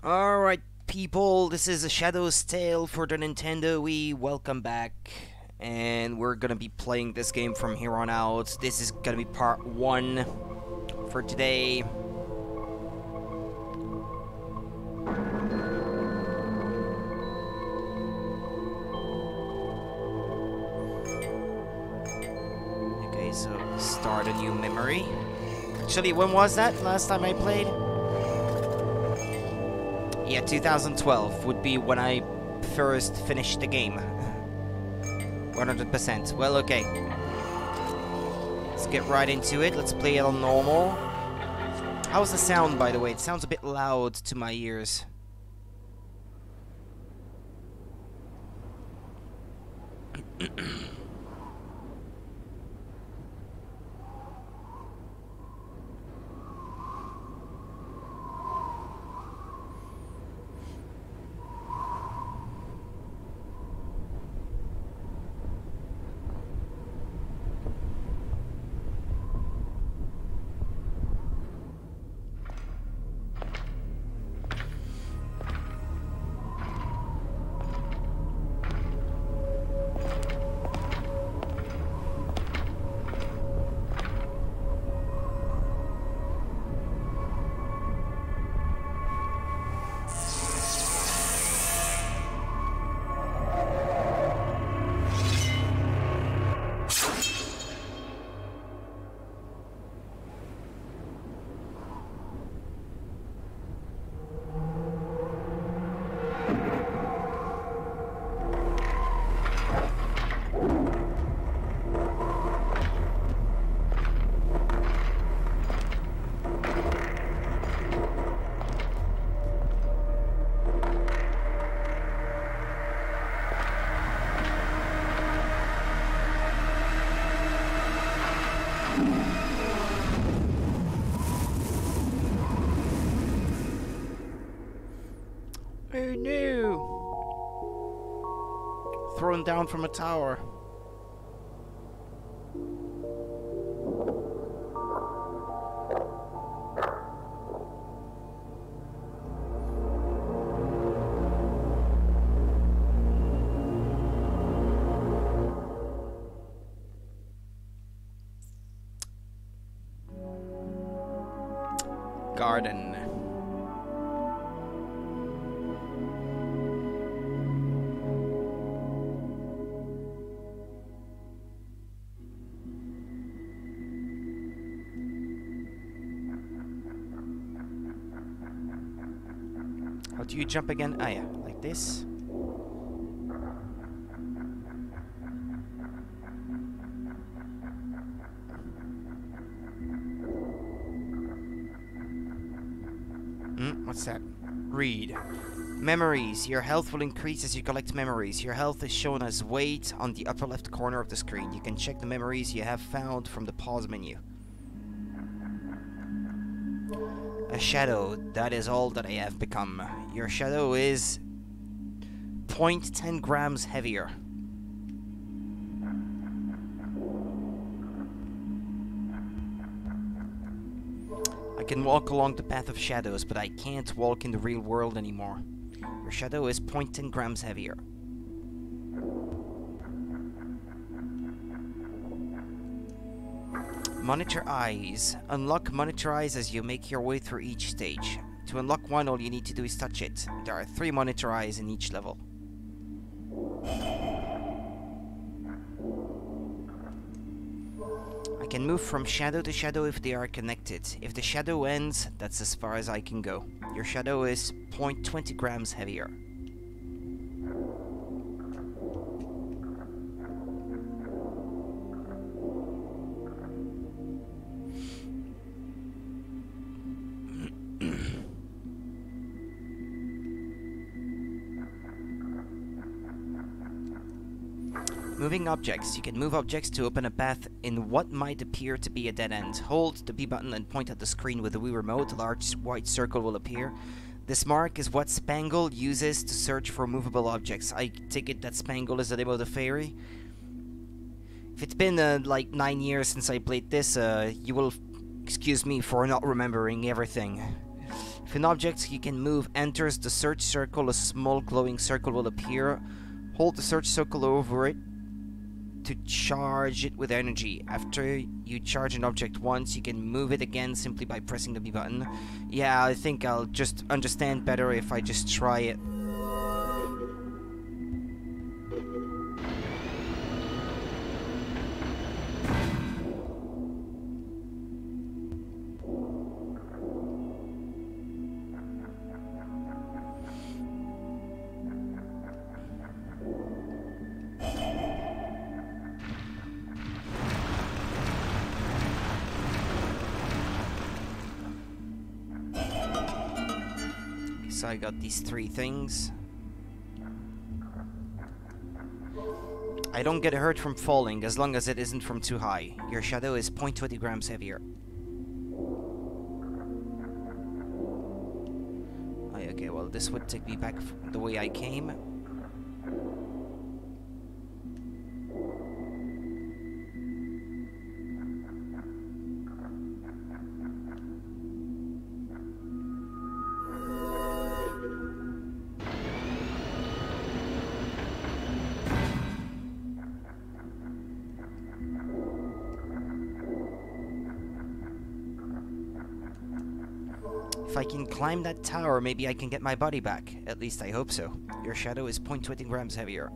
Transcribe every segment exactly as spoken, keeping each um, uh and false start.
Alright, people, this is a Shadow's Tale for the Nintendo Wii. Welcome back. And we're gonna be playing this game from here on out. This is gonna be part one for today. Okay, so start a new memory. Actually, when was that? Last time I played? Yeah, two thousand twelve would be when I first finished the game. one hundred percent. Well, okay. Let's get right into it. Let's play it on normal. How's the sound, by the way? It sounds a bit loud to my ears. Oh no! Thrown down from a tower. Garden. How do you jump again? Ah, yeah, like this. Hmm, what's that? Read. Memories. Your health will increase as you collect memories. Your health is shown as weight on the upper left corner of the screen. You can check the memories you have found from the pause menu. A shadow, that is all that I have become. Your shadow is zero point one zero grams heavier. I can walk along the path of shadows, but I can't walk in the real world anymore. Your shadow is zero point one zero grams heavier. Monitor Eyes. Unlock Monitor Eyes as you make your way through each stage. To unlock one, all you need to do is touch it. There are three Monitor Eyes in each level. I can move from shadow to shadow if they are connected. If the shadow ends, that's as far as I can go. Your shadow is zero point two zero grams heavier. Moving objects. You can move objects to open a path in what might appear to be a dead end. Hold the B button and point at the screen with the Wii Remote. A large white circle will appear. This mark is what Spangle uses to search for movable objects. I take it that Spangle is the name of the fairy. If it's been uh, like nine years since I played this, uh, you will excuse me for not remembering everything. If an object you can move enters the search circle, a small glowing circle will appear. Hold the search circle over it to charge it with energy. After you charge an object once, you can move it again simply by pressing the B button. Yeah, I think I'll just understand better if I just try it. So I got these three things. I don't get hurt from falling as long as it isn't from too high. Your shadow is zero point two zero grams heavier. Oh, okay, well this would take me back the way I came. If I can climb that tower, maybe I can get my body back. At least I hope so. Your shadow is zero point two zero grams heavier.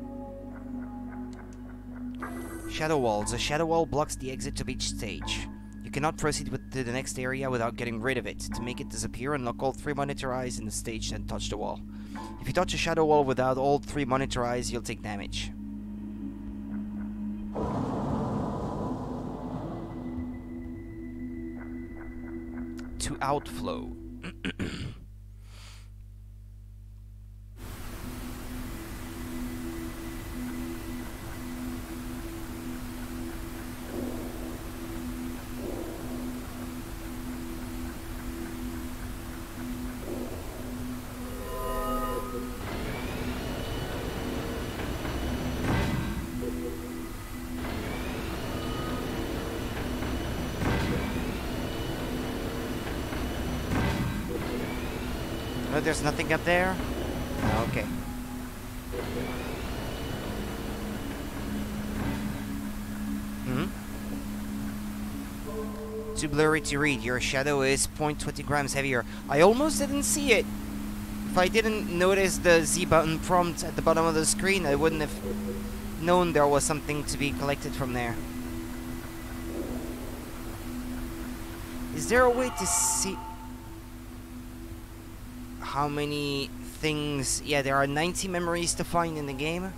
Shadow walls. A shadow wall blocks the exit of each stage. You cannot proceed with, to the next area without getting rid of it. To make it disappear, unlock all three monitor eyes in the stage, then touch the wall. If you touch a shadow wall without all three monitor eyes, you'll take damage. To outflow. Oh, there's nothing up there? Oh, okay. Hmm? Too blurry to read. Your shadow is zero point two zero grams heavier. I almost didn't see it. If I didn't notice the Z button prompt at the bottom of the screen, I wouldn't have known there was something to be collected from there. Is there a way to see how many things? Yeah, there are ninety memories to find in the game.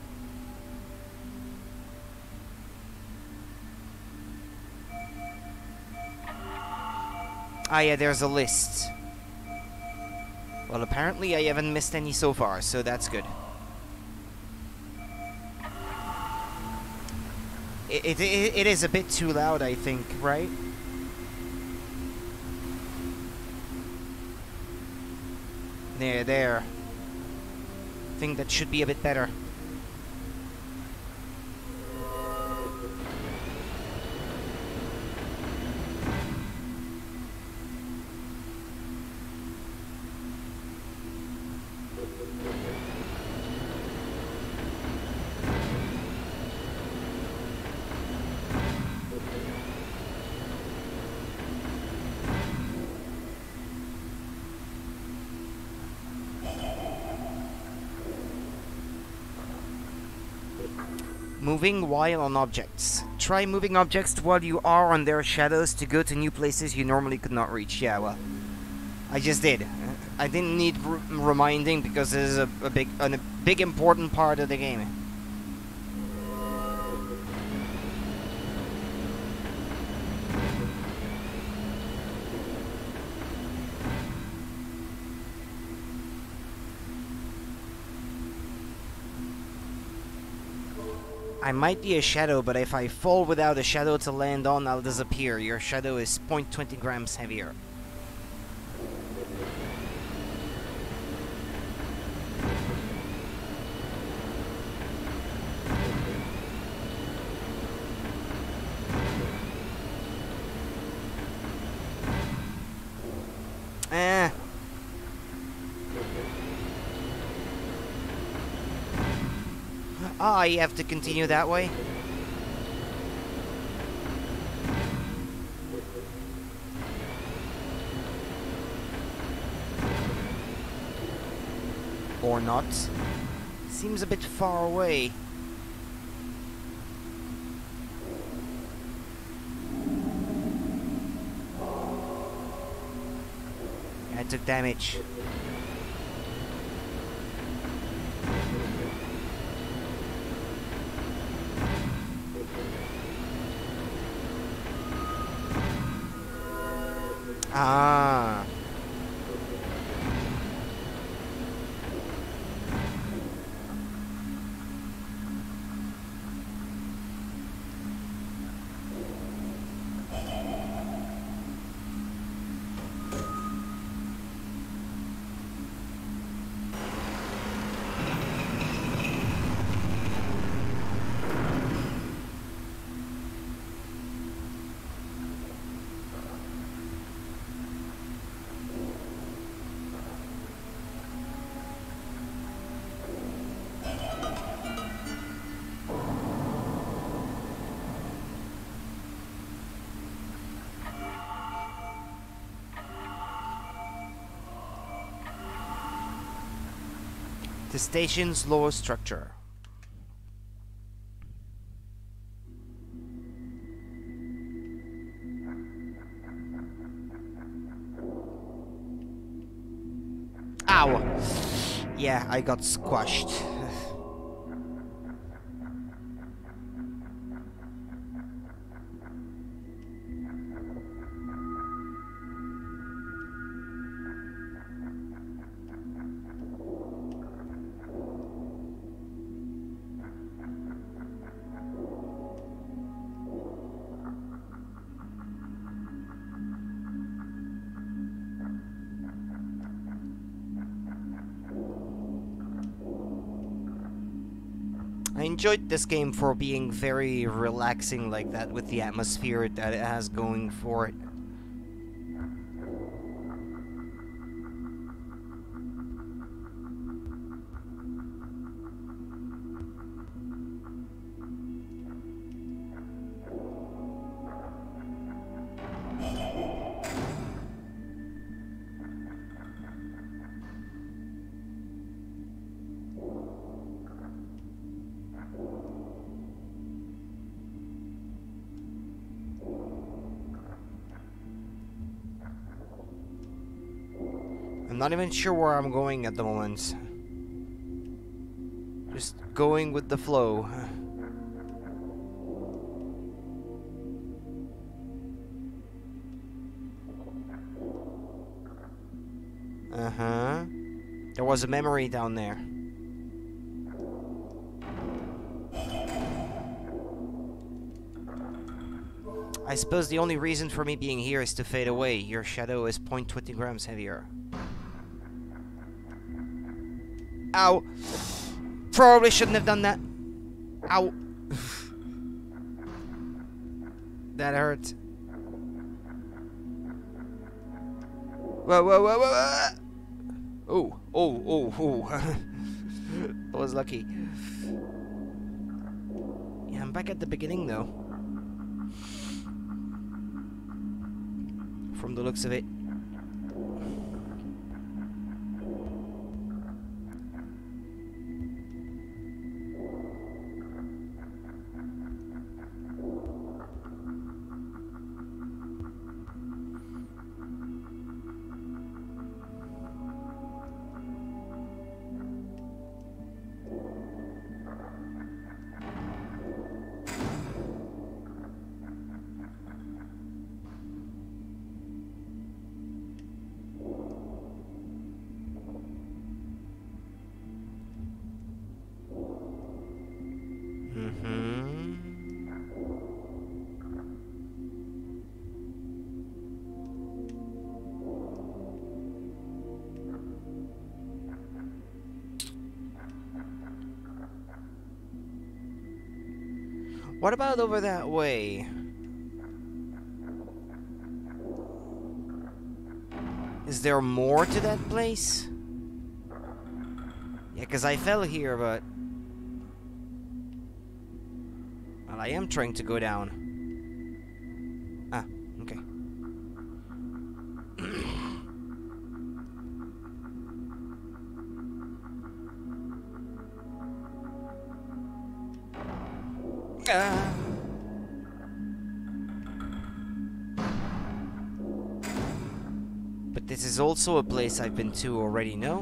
Ah, yeah, there's a list. Well, apparently I haven't missed any so far, so that's good. It, it, it, it is a bit too loud, I think, right? There, there. I think that should be a bit better. Moving while on objects. Try moving objects while you are on their shadows to go to new places you normally could not reach. Yeah, well, I just did. I didn't need r reminding because this is a, a big, a big important part of the game. I might be a shadow, but if I fall without a shadow to land on, I'll disappear. Your shadow is zero point two zero grams heavier. Eh, Ah, you have to continue that way? Or not. Seems a bit far away. I took damage. Ah. The station's lowest structure. Ow! Yeah, I got squashed. I enjoyed this game for being very relaxing like that, with the atmosphere that it has going for it. I'm not even sure where I'm going at the moment. Just going with the flow. Uh-huh. There was a memory down there. I suppose the only reason for me being here is to fade away. Your shadow is zero point two zero grams heavier. Ow! Probably shouldn't have done that. Ow! That hurt. Whoa, whoa, whoa, whoa, whoa! Oh, oh, oh, oh. That was lucky. Yeah, I'm back at the beginning though. From the looks of it. What about over that way? Is there more to that place? Yeah, because I fell here, but... Well, I am trying to go down. Ah, okay. Ah. But this is also a place I've been to already, no?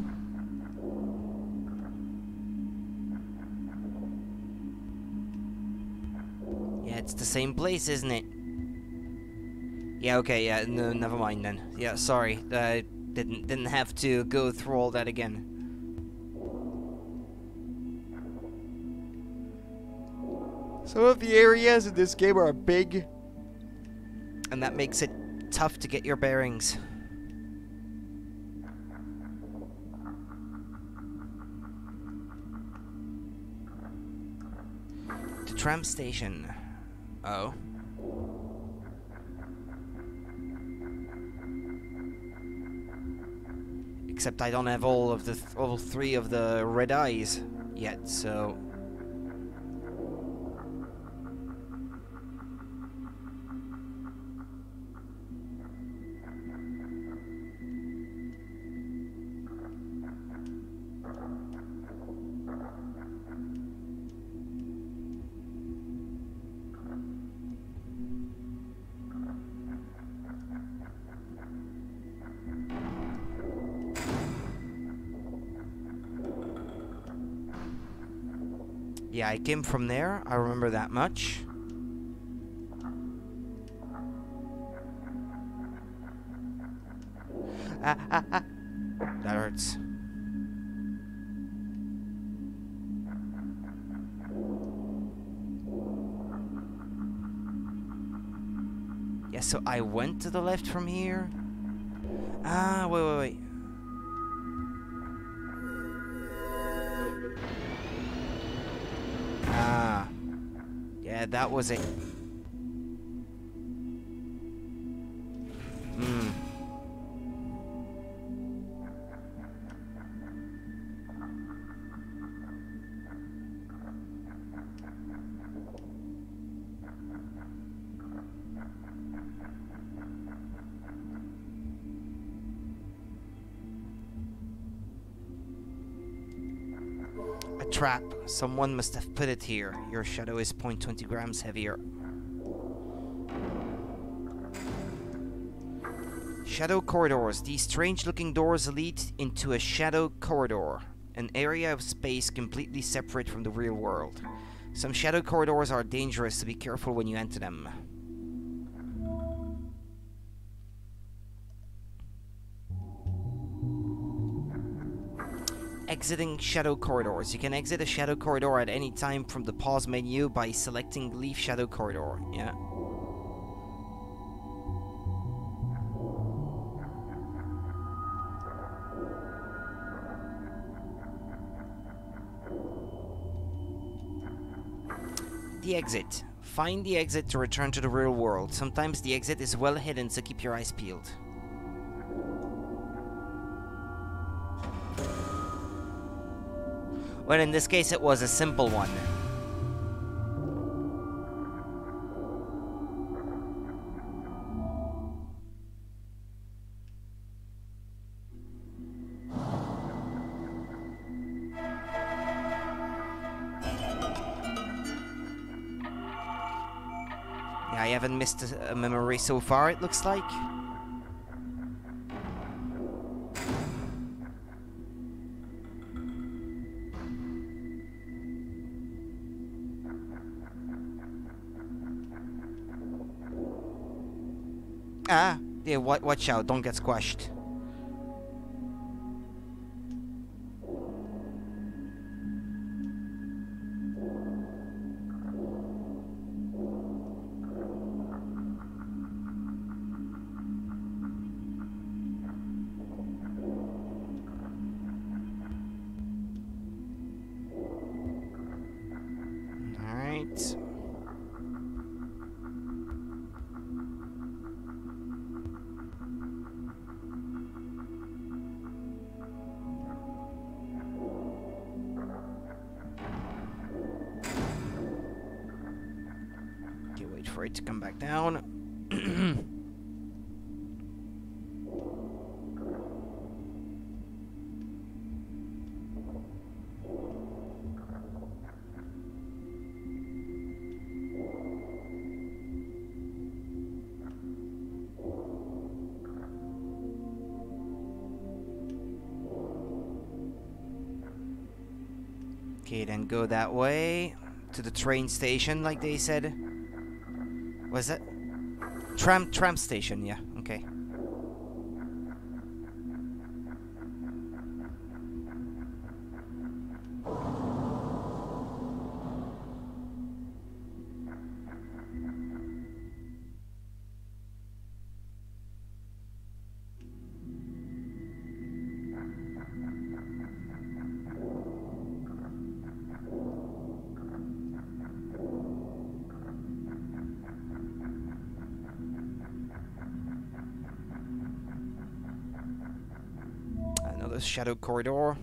Yeah, it's the same place, isn't it? Yeah, okay, yeah, no, never mind then. Yeah, sorry, I didn't didn't have to go through all that again. Some of the areas in this game are big, and that makes it tough to get your bearings. The tram station. Oh. Except I don't have all of the th all three of the red eyes yet, so. Yeah, I came from there, I remember that much. Ah, ah, ah. That hurts. Yeah, so I went to the left from here. Ah, wait, wait, wait. Ah. Yeah, that was it. Hmm. A trap. Someone must have put it here. Your shadow is zero point two zero grams heavier. Shadow corridors. These strange-looking doors lead into a shadow corridor, an area of space completely separate from the real world. Some shadow corridors are dangerous, so be careful when you enter them. Exiting shadow corridors. You can exit a shadow corridor at any time from the pause menu by selecting Leave Shadow Corridor. Yeah. The exit. Find the exit to return to the real world. Sometimes the exit is well hidden, so keep your eyes peeled. Well, in this case, it was a simple one. Yeah, I haven't missed a, a memory so far, it looks like. Ah, yeah, wa watch out, don't get squashed. Alright. to come back down. Okay, then go that way to the train station, like they said. Was that tram tram station? Yeah. Okay. Another shadow corridor.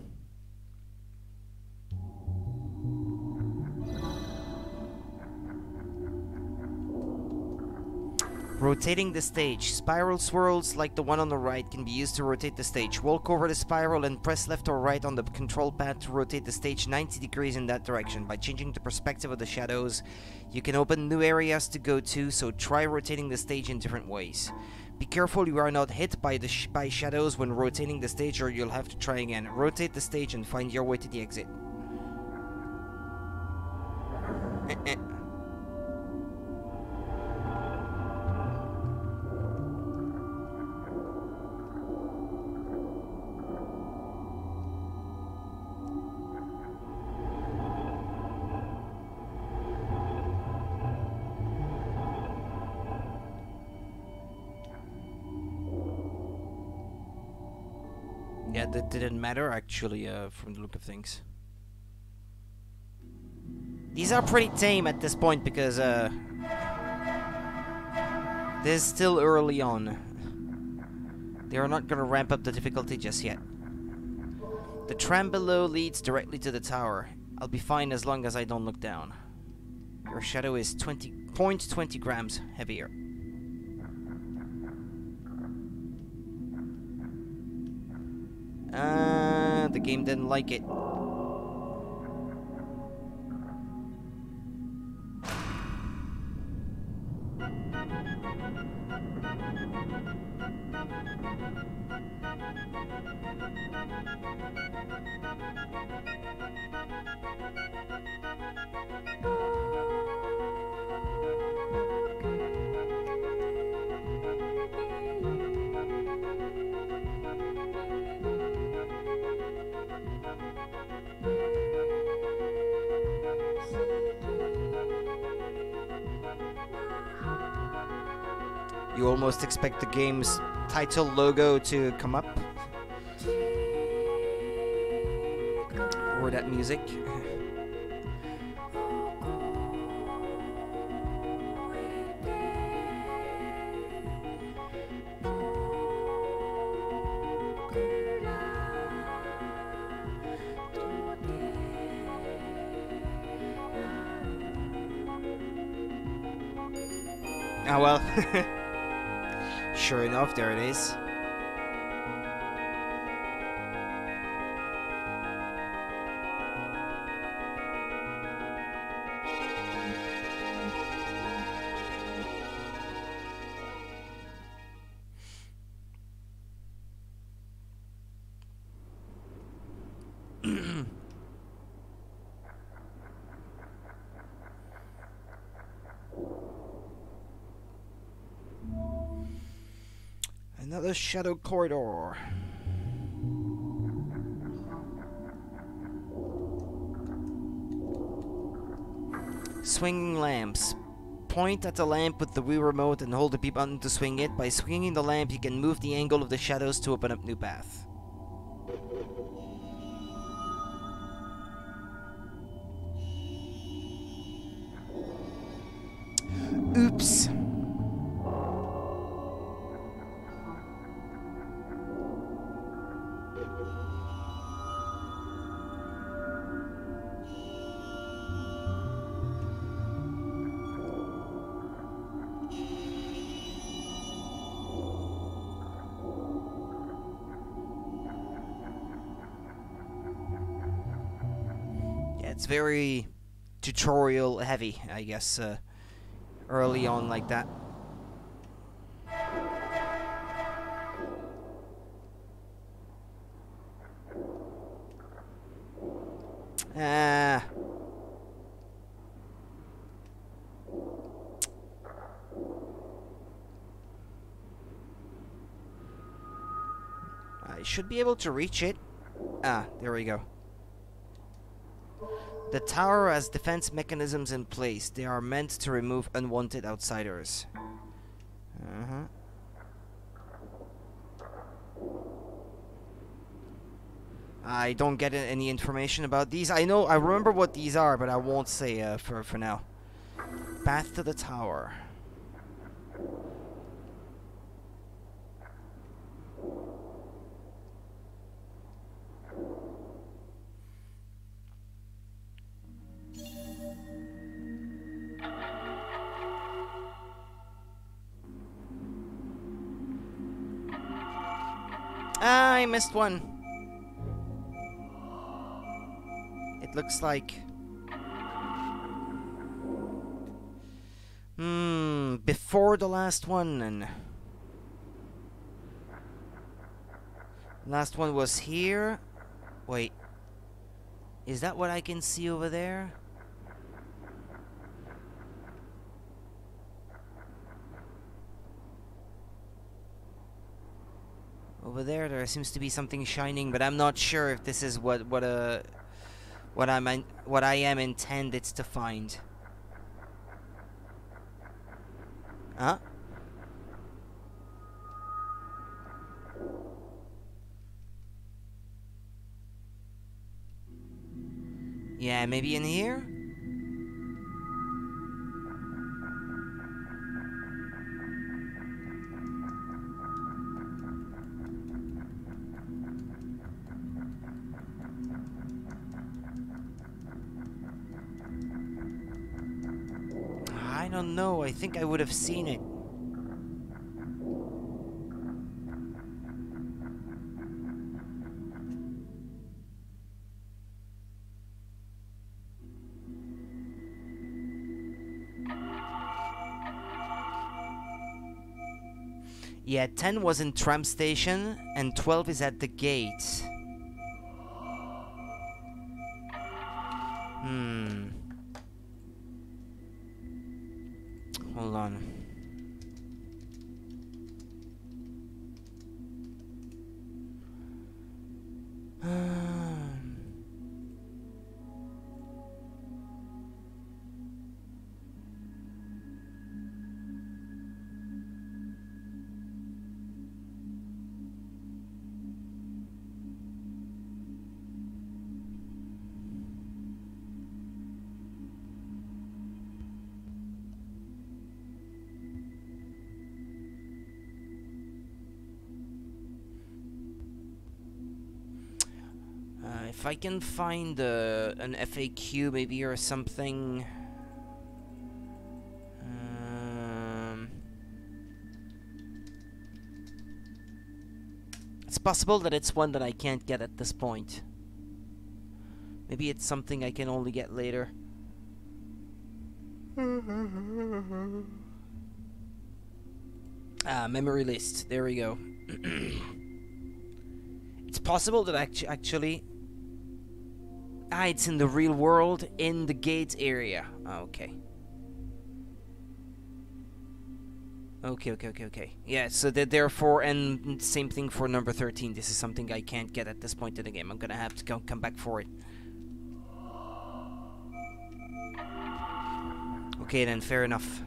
Rotating the stage. Spiral swirls like the one on the right can be used to rotate the stage. Walk over the spiral and press left or right on the control pad to rotate the stage ninety degrees in that direction. By changing the perspective of the shadows, you can open new areas to go to, so try rotating the stage in different ways. Be careful you are not hit by the sh by shadows when rotating the stage, or you'll have to try again. Rotate the stage and find your way to the exit. Eh -eh. Yeah, that didn't matter actually, uh, from the look of things. These are pretty tame at this point because uh, this is still early on. They are not gonna ramp up the difficulty just yet. The tram below leads directly to the tower. I'll be fine as long as I don't look down. Your shadow is twenty point two zero grams heavier. Uh, the game didn't like it. You almost expect the game's title logo to come up. Or that music. Ah, well. Sure enough, there it is. Another shadow corridor. Swinging lamps. Point at the lamp with the Wii remote and hold the B button to swing it. By swinging the lamp, you can move the angle of the shadows to open up new paths. Oops. it's very tutorial heavy, I guess, uh, early on like that. Ah. I should be able to reach it. Ah, there we go. The tower has defense mechanisms in place. They are meant to remove unwanted outsiders. Uh-huh. I don't get any information about these. I know, I remember what these are, but I won't say uh, for, for now. Path to the tower. Ah, I missed one. It looks like... Hmm, before the last one, and... Last one was here. Wait. Is that what I can see over there? Over there, there seems to be something shining, but I'm not sure if this is what what uh what I'm in, what I am intended to find. Huh? Yeah, maybe in here? I don't know. I think I would have seen it. Yeah, ten was in tram station and twelve is at the gate. Hmm. Hold on. If I can find uh, an F A Q maybe or something. Um, it's possible that it's one that I can't get at this point. Maybe it's something I can only get later. Ah, memory list. There we go. It's possible that actu actually... Ah, it's in the real world, in the gate area. Ah, okay. Okay, okay, okay, okay. Yeah, so that therefore, and same thing for number thirteen. This is something I can't get at this point in the game. I'm gonna have to go come back for it. Okay, then, fair enough.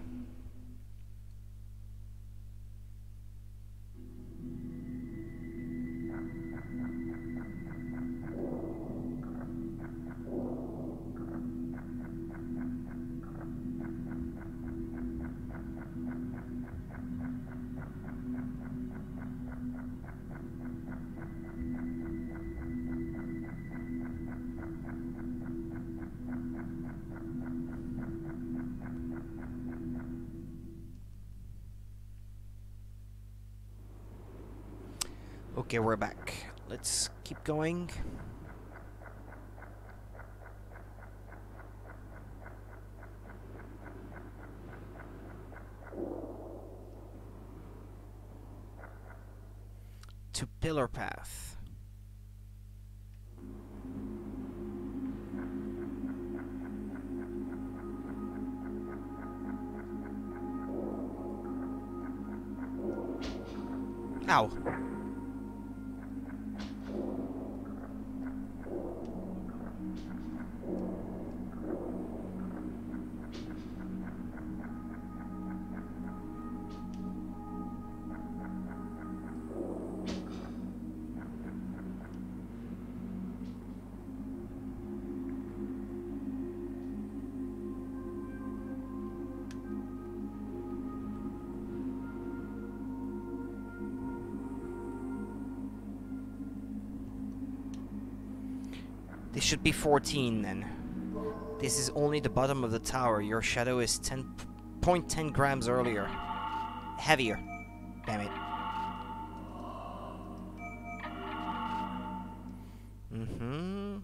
Okay, we're back. Let's keep going. to pillar path. Ow. This should be fourteen then. This is only the bottom of the tower. Your shadow is ten point one zero grams earlier. Heavier. Damn it. Mm-hmm.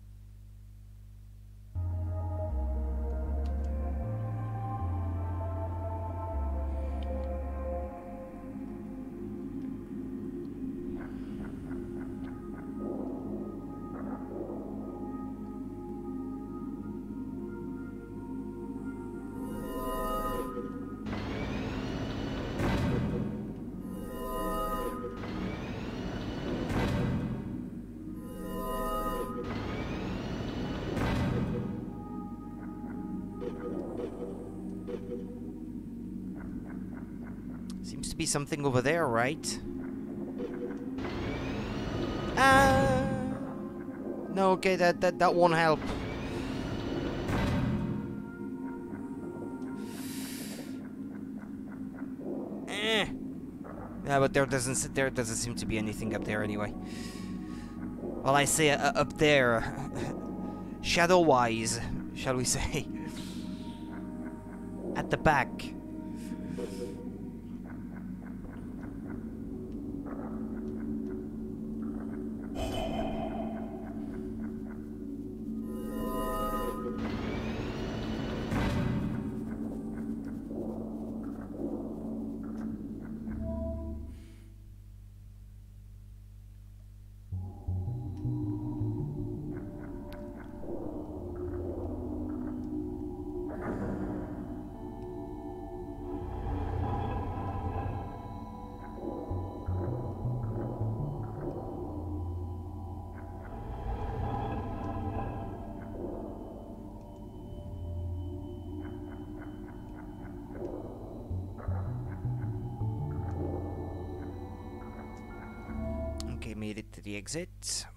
Seems to be something over there, right? Ah! No, okay, that that that won't help. Eh. Yeah, but there doesn't there doesn't seem to be anything up there anyway. Well, I say uh, up there, shadow-wise, shall we say? At the back. Made it to the exit.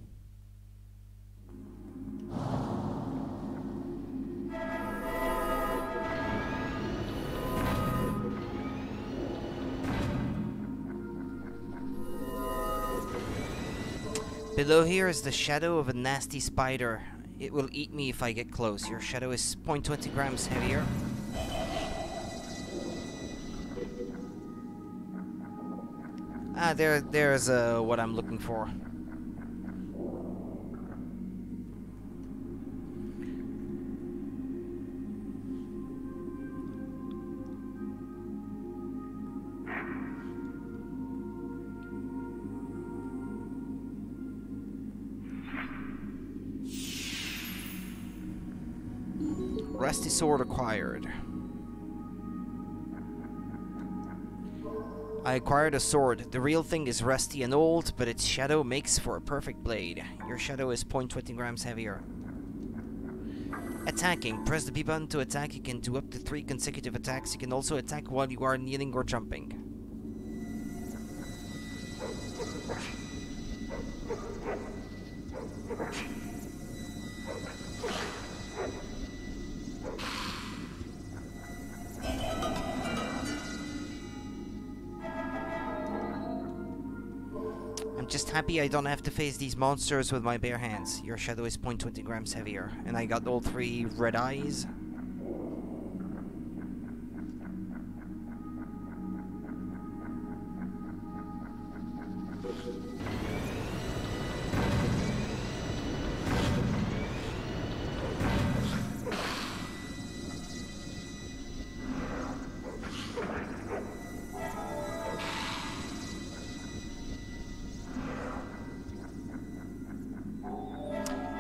Below here is the shadow of a nasty spider. It will eat me if I get close. Your shadow is zero point two zero grams heavier. Ah, there, there's uh, what I'm looking for. Rusty sword acquired. I acquired a sword. The real thing is rusty and old, but its shadow makes for a perfect blade. Your shadow is zero point two zero grams heavier. Attacking. Press the B button to attack. You can do up to three consecutive attacks. You can also attack while you are kneeling or jumping. I'm just happy I don't have to face these monsters with my bare hands. Your shadow is zero point two zero grams heavier. And I got all three red eyes.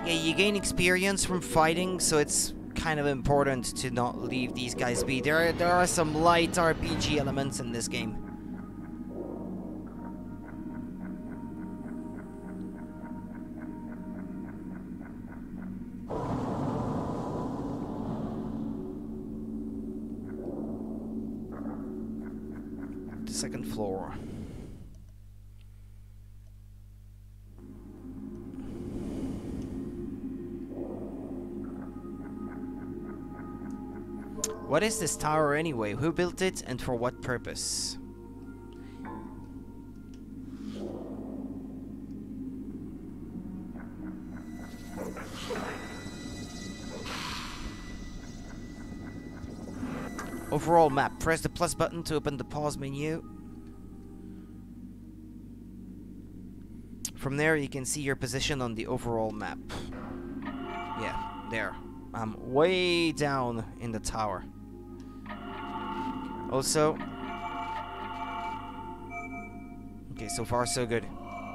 Yeah, you gain experience from fighting, so it's kind of important to not leave these guys be. There are, there are some light R P G elements in this game. The second floor. What is this tower anyway? Who built it and for what purpose? Overall map. Press the plus button to open the pause menu. From there you can see your position on the overall map. Yeah, there. I'm way down in the tower. Also, okay, so far so good.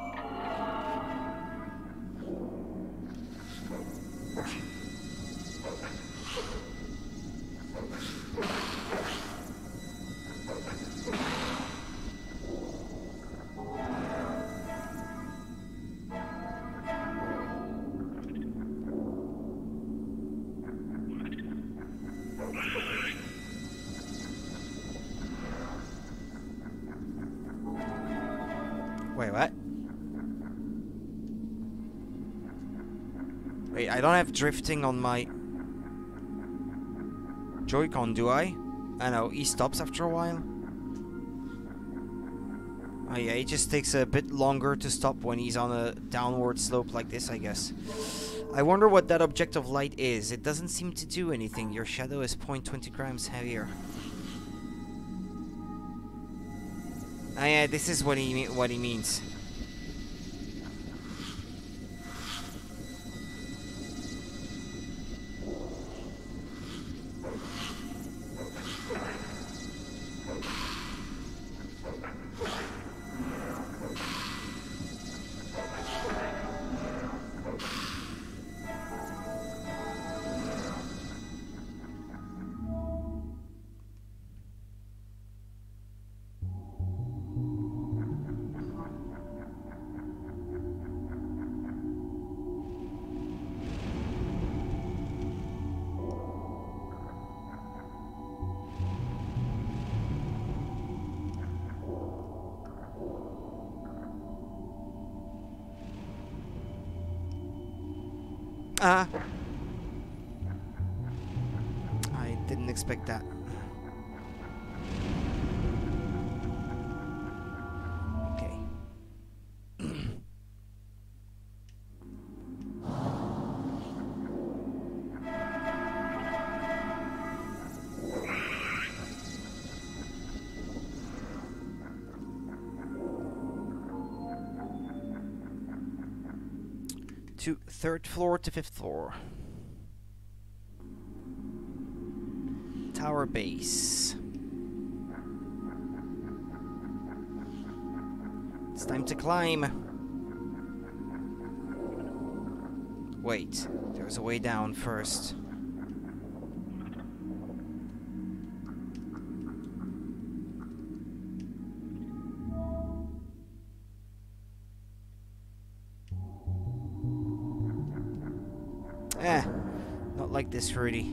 Wait, what? Wait, I don't have drifting on my Joy-Con, do I? I know, he stops after a while. Oh yeah, it just takes a bit longer to stop when he's on a downward slope like this, I guess. I wonder what that object of light is. It doesn't seem to do anything. Your shadow is zero point two zero grams heavier. Ah yeah, this is what he what he means. Ah! I didn't expect that. Okay. To third floor to fifth floor. Tower base. It's time to climb. Wait, there's a way down first. Eh, not like this, Rudy.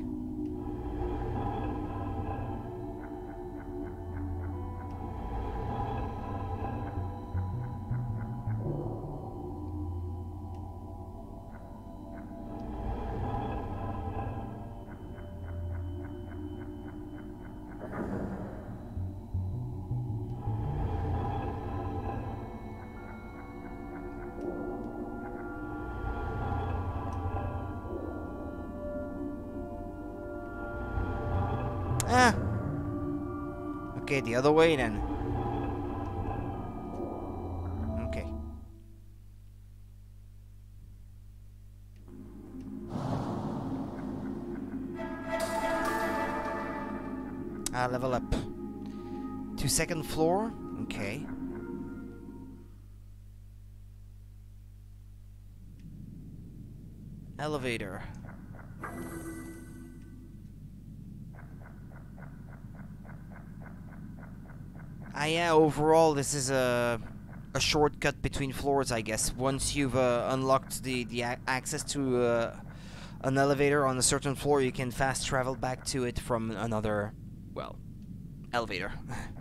Ah! Okay, the other way then. Okay. Ah, level up. To second floor? Okay. Elevator. Ah, yeah, overall, this is a a shortcut between floors, I guess. Once you've uh, unlocked the, the a access to uh, an elevator on a certain floor, you can fast travel back to it from another, well, elevator.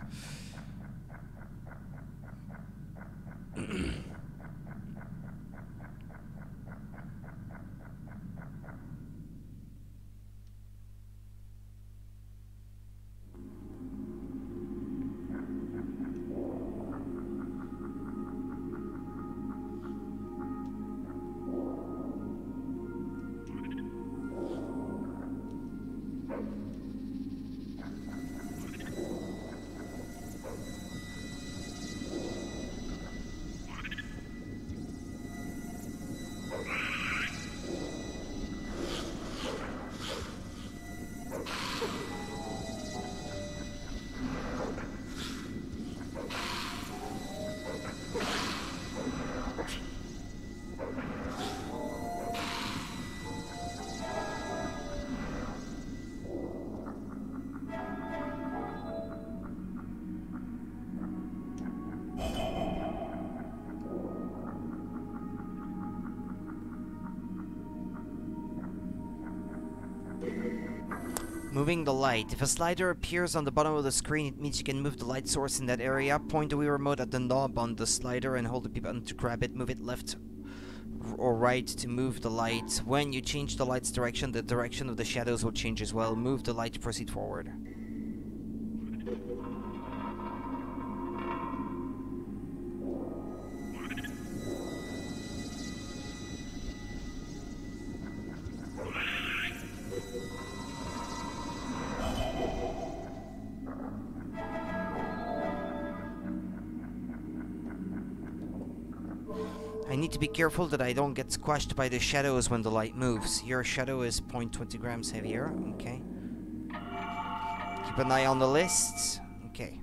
Moving the light. If a slider appears on the bottom of the screen, it means you can move the light source in that area. Point the Wii remote at the knob on the slider and hold the B button to grab it. Move it left or right to move the light. When you change the light's direction, the direction of the shadows will change as well. Move the light to proceed forward. I need to be careful that I don't get squashed by the shadows when the light moves. Your shadow is zero point two zero grams heavier. Okay. Keep an eye on the lists. Okay.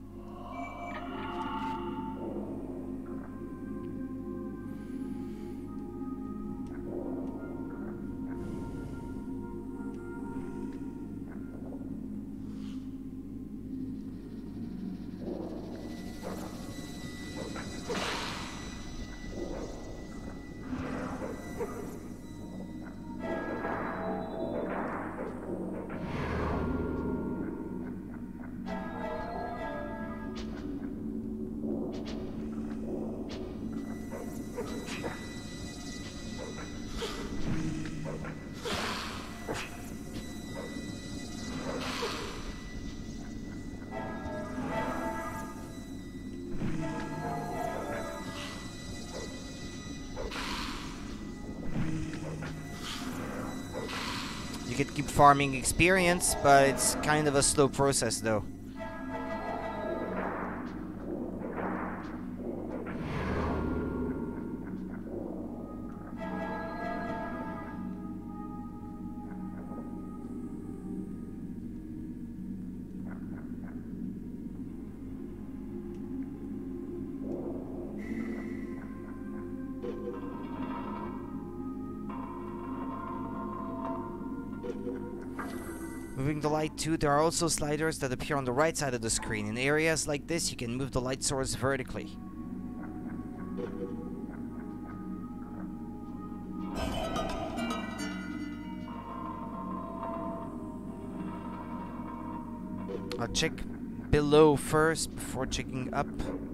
You could keep farming experience, but it's kind of a slow process though. Moving the light too, there are also sliders that appear on the right side of the screen. In areas like this, you can move the light source vertically. I'll check below first before checking up.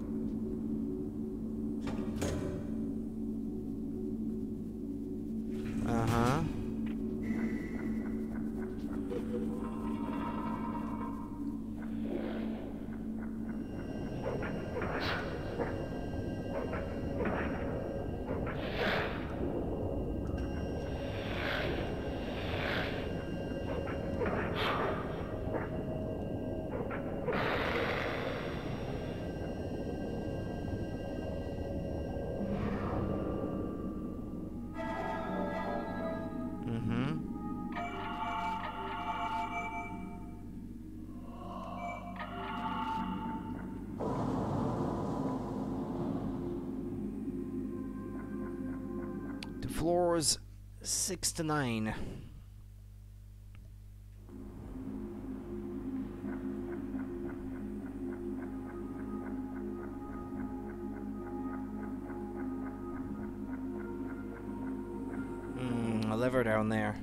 Uh-huh. Floors Six to nine. Hmm, a lever down there.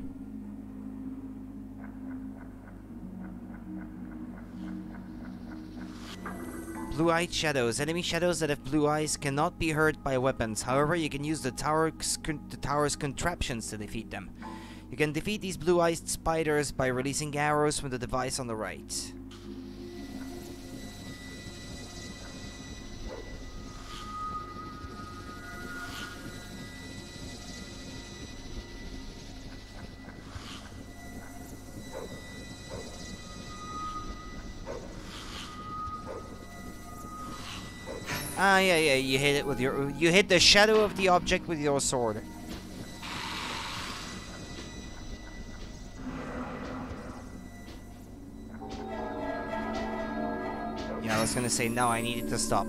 Blue-eyed shadows. Enemy shadows that have blue eyes cannot be hurt by weapons. However, you can use the, tower's con the tower's contraptions to defeat them. You can defeat these blue-eyed spiders by releasing arrows from the device on the right. Ah, yeah, yeah, you hit it with your... You hit the shadow of the object with your sword. Yeah, I was gonna say, no, I needed to stop.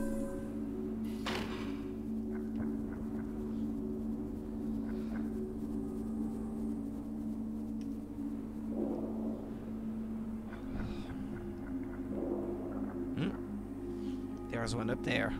Hmm? There's one up there.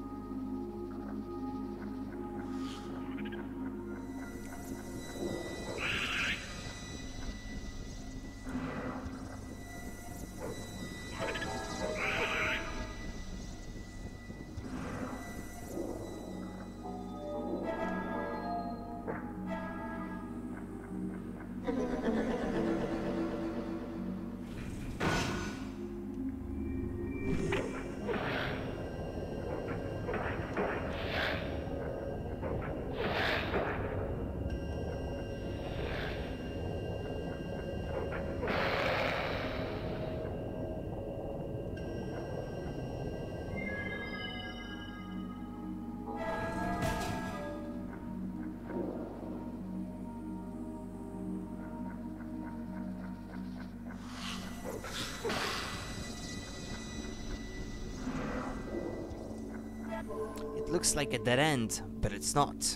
It looks like a dead end, but it's not.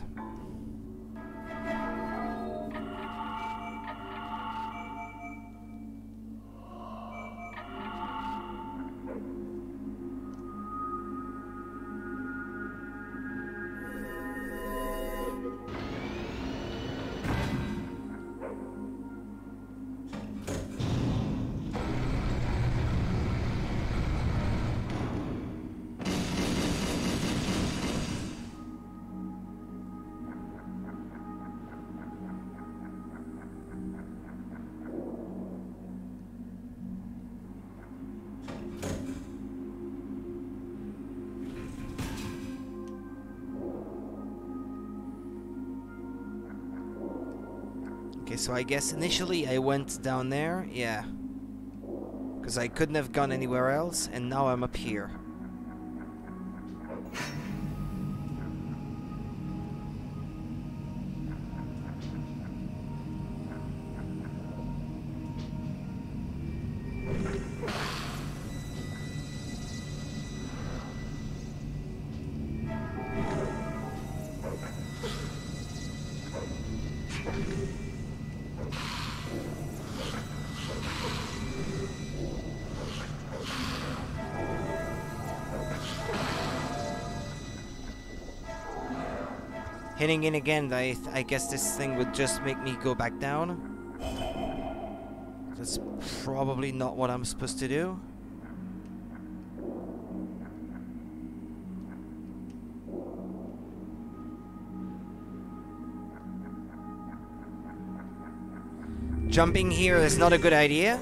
Okay, so I guess initially I went down there, yeah. Because I couldn't have gone anywhere else, and now I'm up here. Hitting in again, I, th I guess this thing would just make me go back down. That's probably not what I'm supposed to do. Jumping here is not a good idea.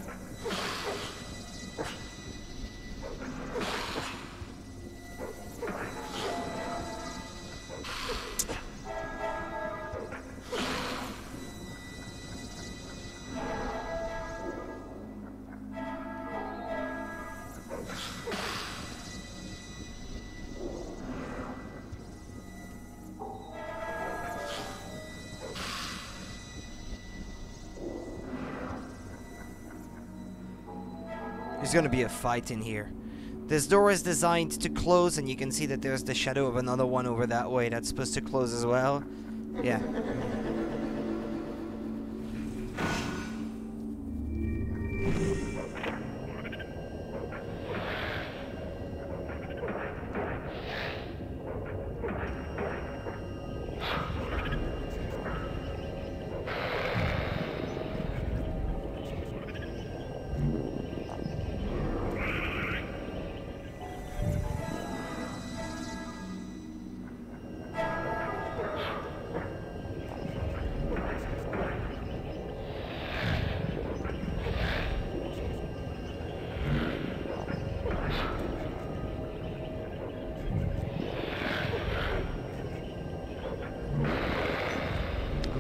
There's gonna be a fight in here. This door is designed to close, and you can see that there's the shadow of another one over that way that's supposed to close as well. Yeah.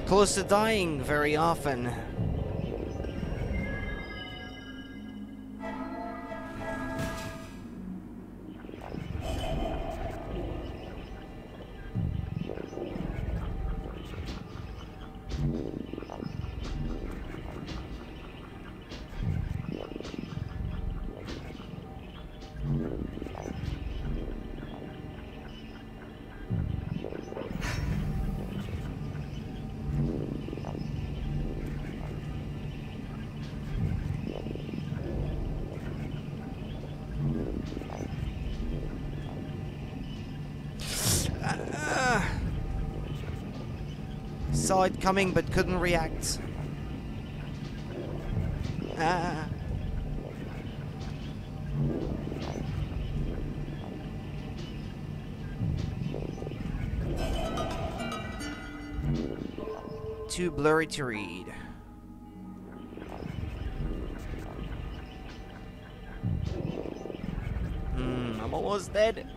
close to dying very often. Saw it coming but couldn't react. Ah. Too blurry to read. Hmm, I'm almost dead.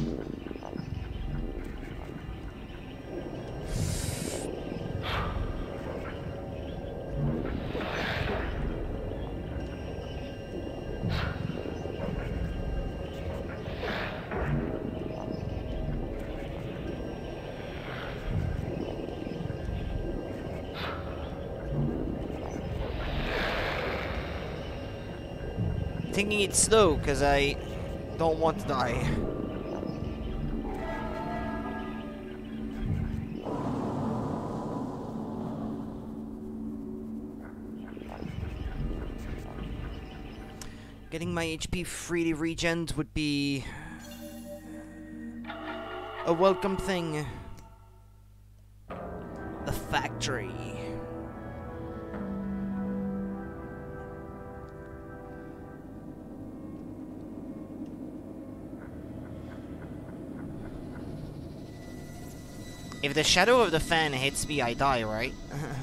Taking it slow because I don't want to die. Getting my H P freely regened would be a welcome thing. A factory. If the shadow of the fan hits me, I die, right?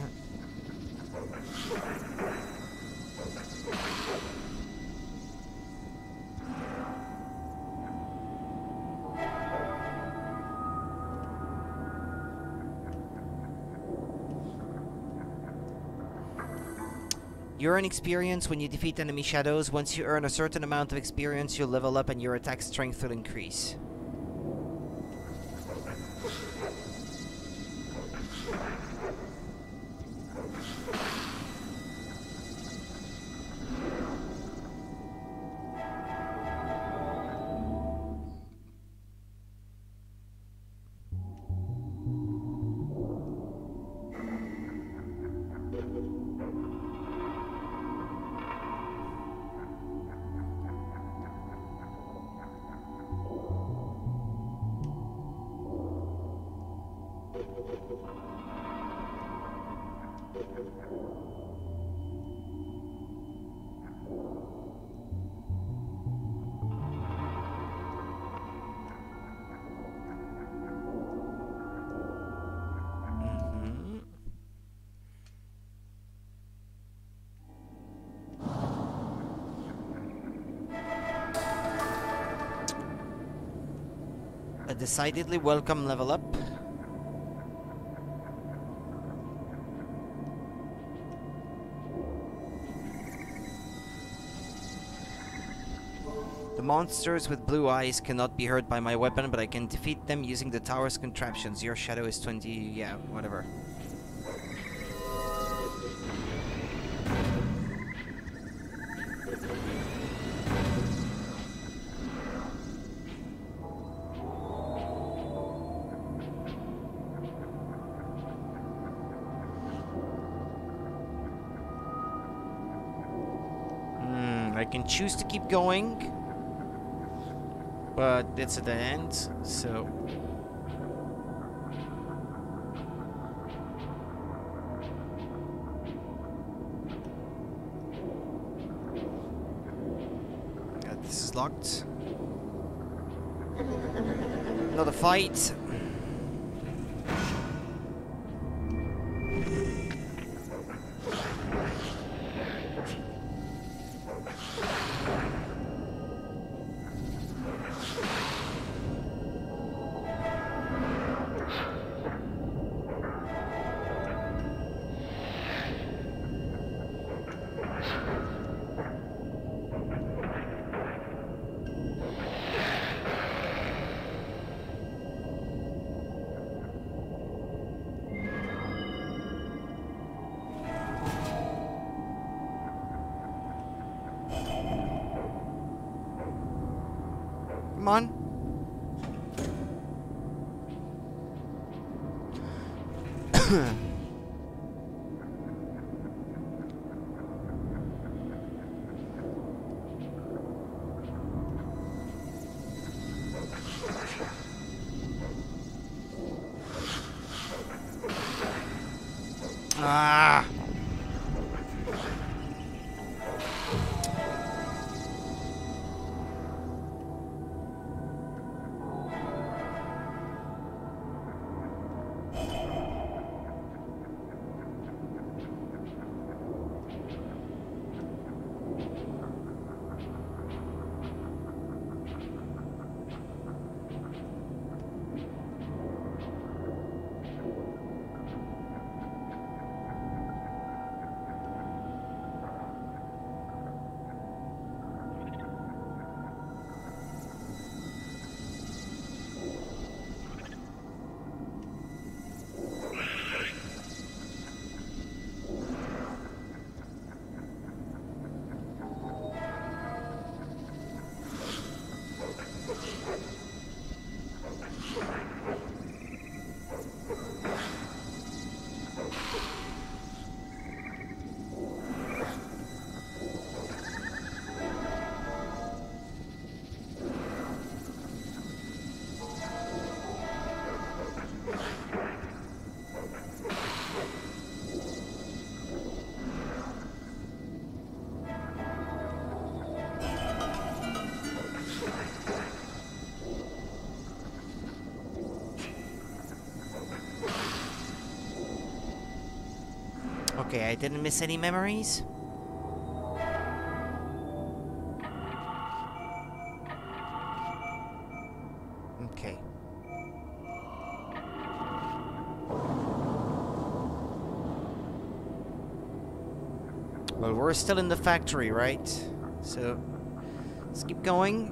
You earn experience when you defeat enemy shadows. Once you earn a certain amount of experience, you'll level up and your attack strength will increase. A decidedly welcome level up. The monsters with blue eyes cannot be hurt by my weapon, but I can defeat them using the tower's contraptions. Your shadow is twenty... yeah, whatever. I can choose to keep going, but it's at the end, so... Yeah, this is locked. Another fight. Come on. Ah. Okay, I didn't miss any memories. Okay. Well, we're still in the factory, right? So, let's keep going.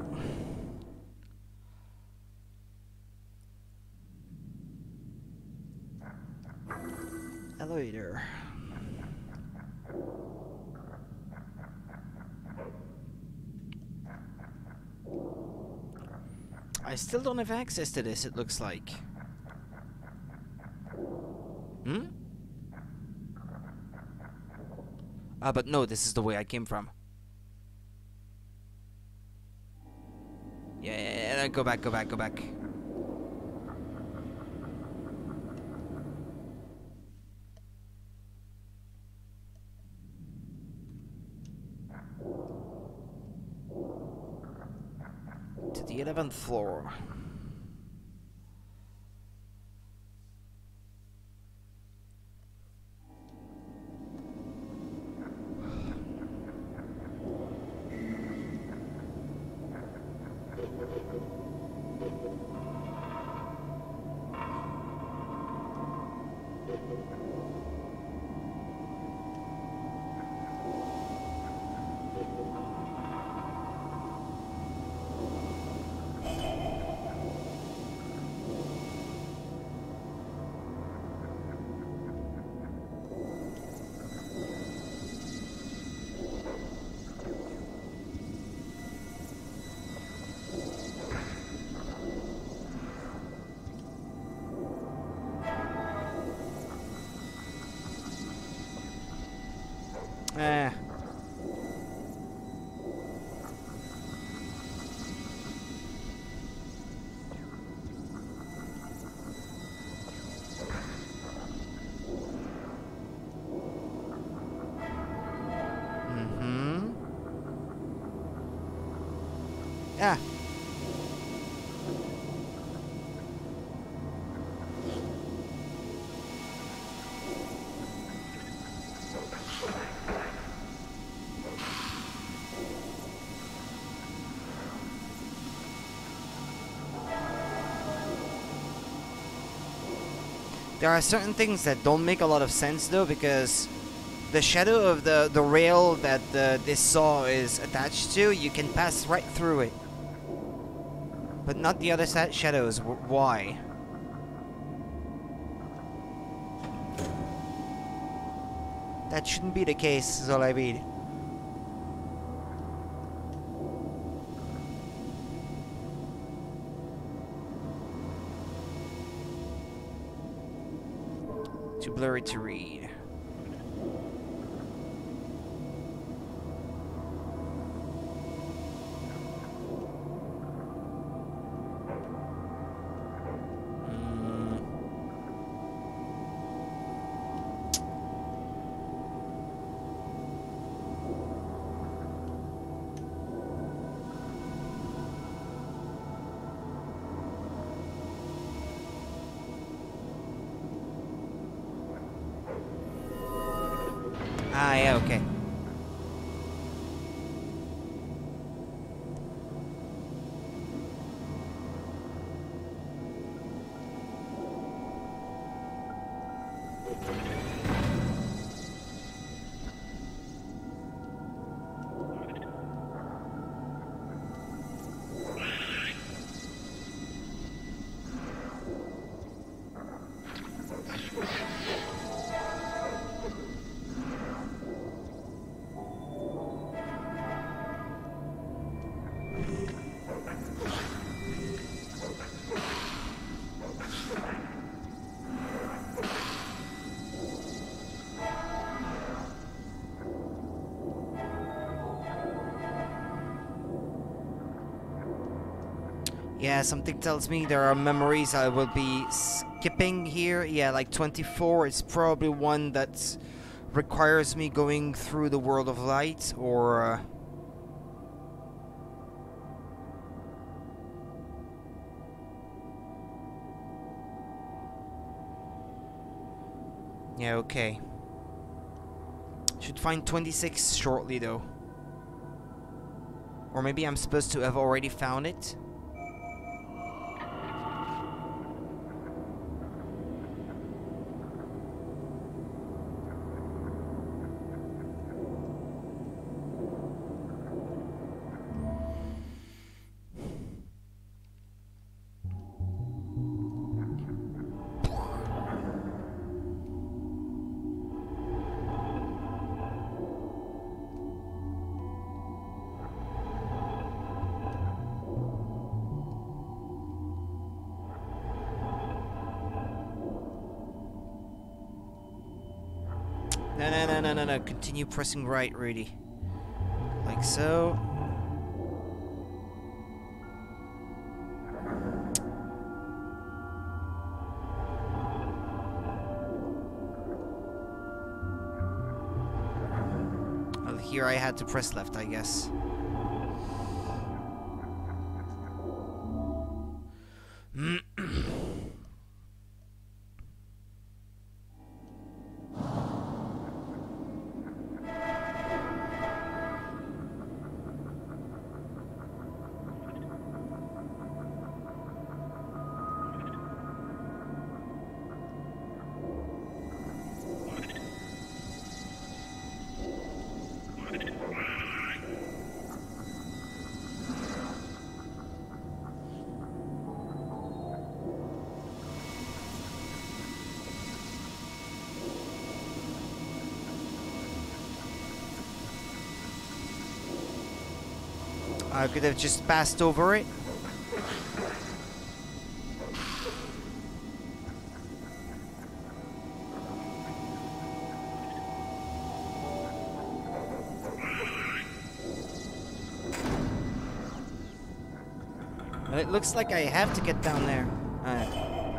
Elevator. I still don't have access to this, it looks like. Hmm? Ah, but no, this is the way I came from. Yeah, yeah, yeah, go back, go back, go back. To the eleventh floor. Eh. Mm-hmm. Yeah. There are certain things that don't make a lot of sense though, because the shadow of the, the rail that the, this saw is attached to, you can pass right through it. But not the other sa shadows. W why? That shouldn't be the case, is all I mean. Too blurry to read. Ah, yeah, okay. Yeah, something tells me there are memories I will be skipping here. Yeah, like twenty-four is probably one that requires me going through the world of light, or... Uh, yeah, okay. Should find twenty-six shortly, though. Or maybe I'm supposed to have already found it? No, no, no, no, no, no. Continue pressing right, Rudy. Like so. Well, here I had to press left, I guess. I could have just passed over it. Well, it looks like I have to get down there. Alright.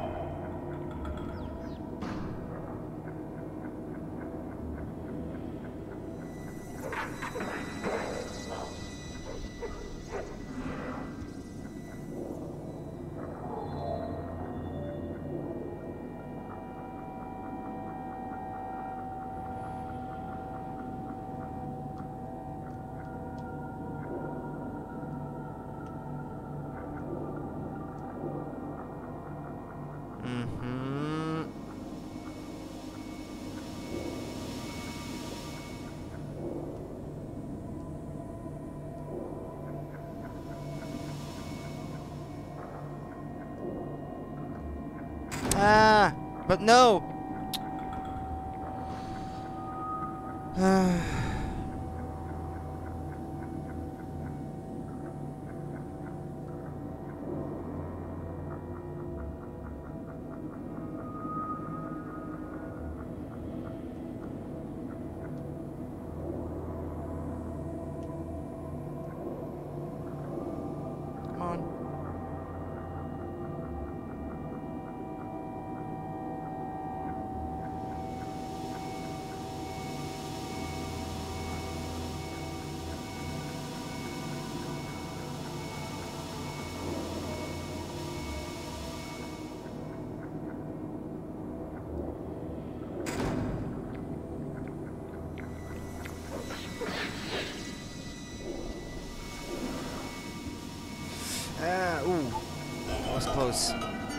Ah, but no. shadows.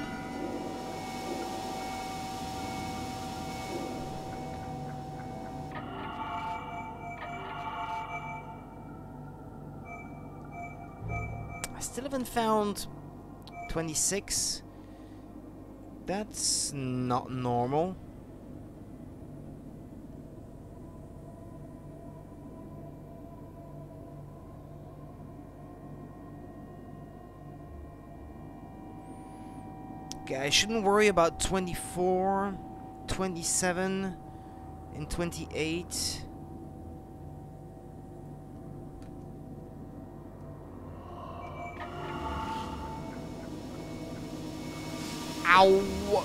I still haven't found twenty-six. That's not normal. Okay, I shouldn't worry about twenty-four, twenty-seven, and twenty-eight. Ow!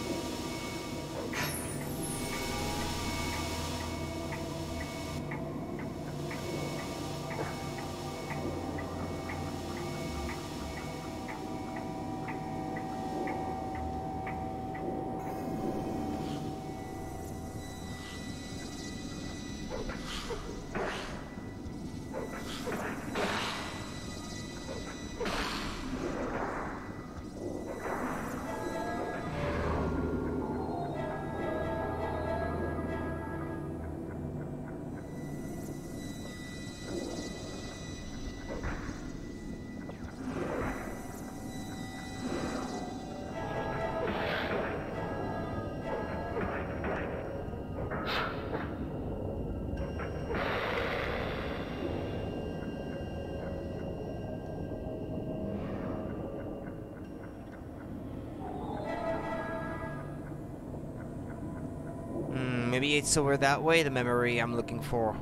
Maybe it's over that way, the memory I'm looking for.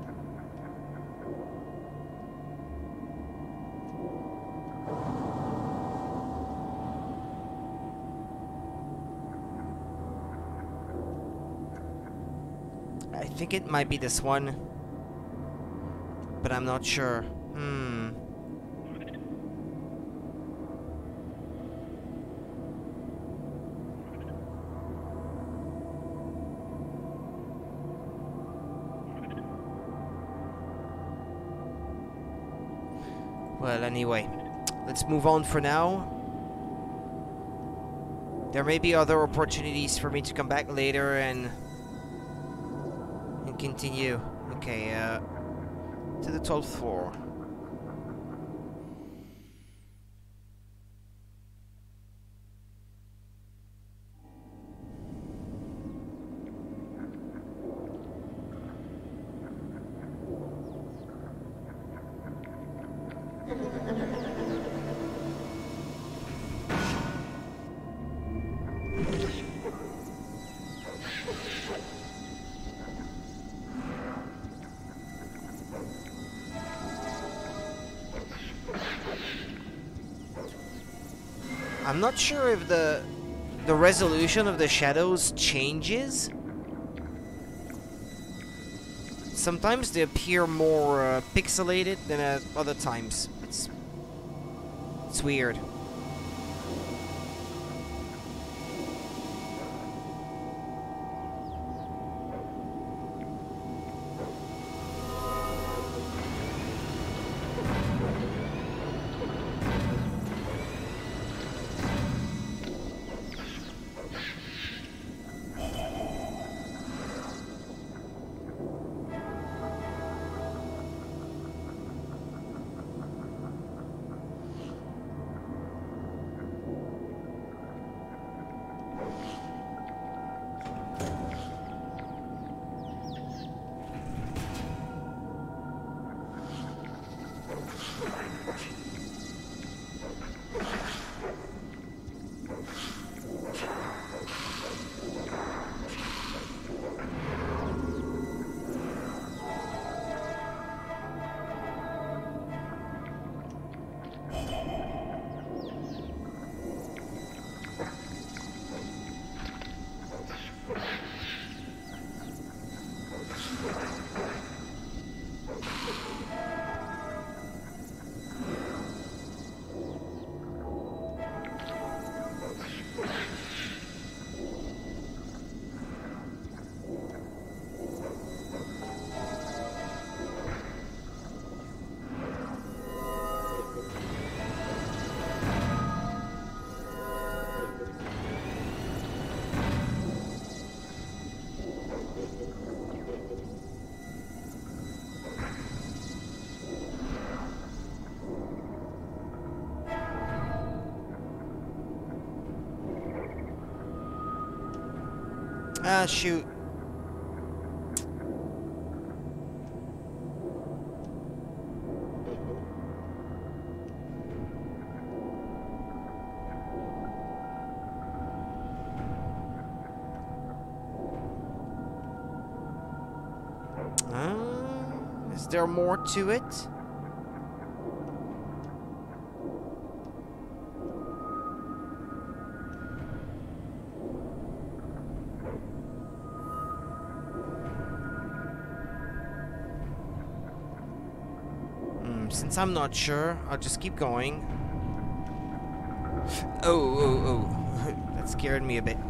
I think it might be this one, but I'm not sure. Hmm. Well, anyway, let's move on for now. There may be other opportunities for me to come back later and and continue. Okay, uh, to the twelfth floor. I'm not sure if the the resolution of the shadows changes. Sometimes they appear more uh, pixelated than at other times. It's it's weird. Ah, shoot. Uh, is there more to it? Hmm, since I'm not sure, I'll just keep going. Oh, oh, oh. That scared me a bit.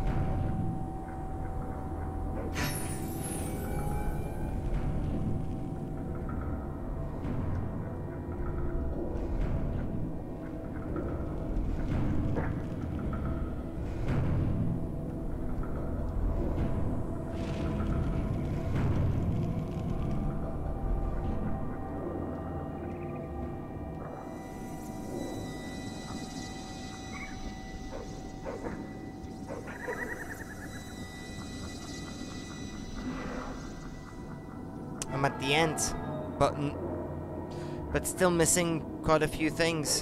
I'm at the end, but n but still missing quite a few things.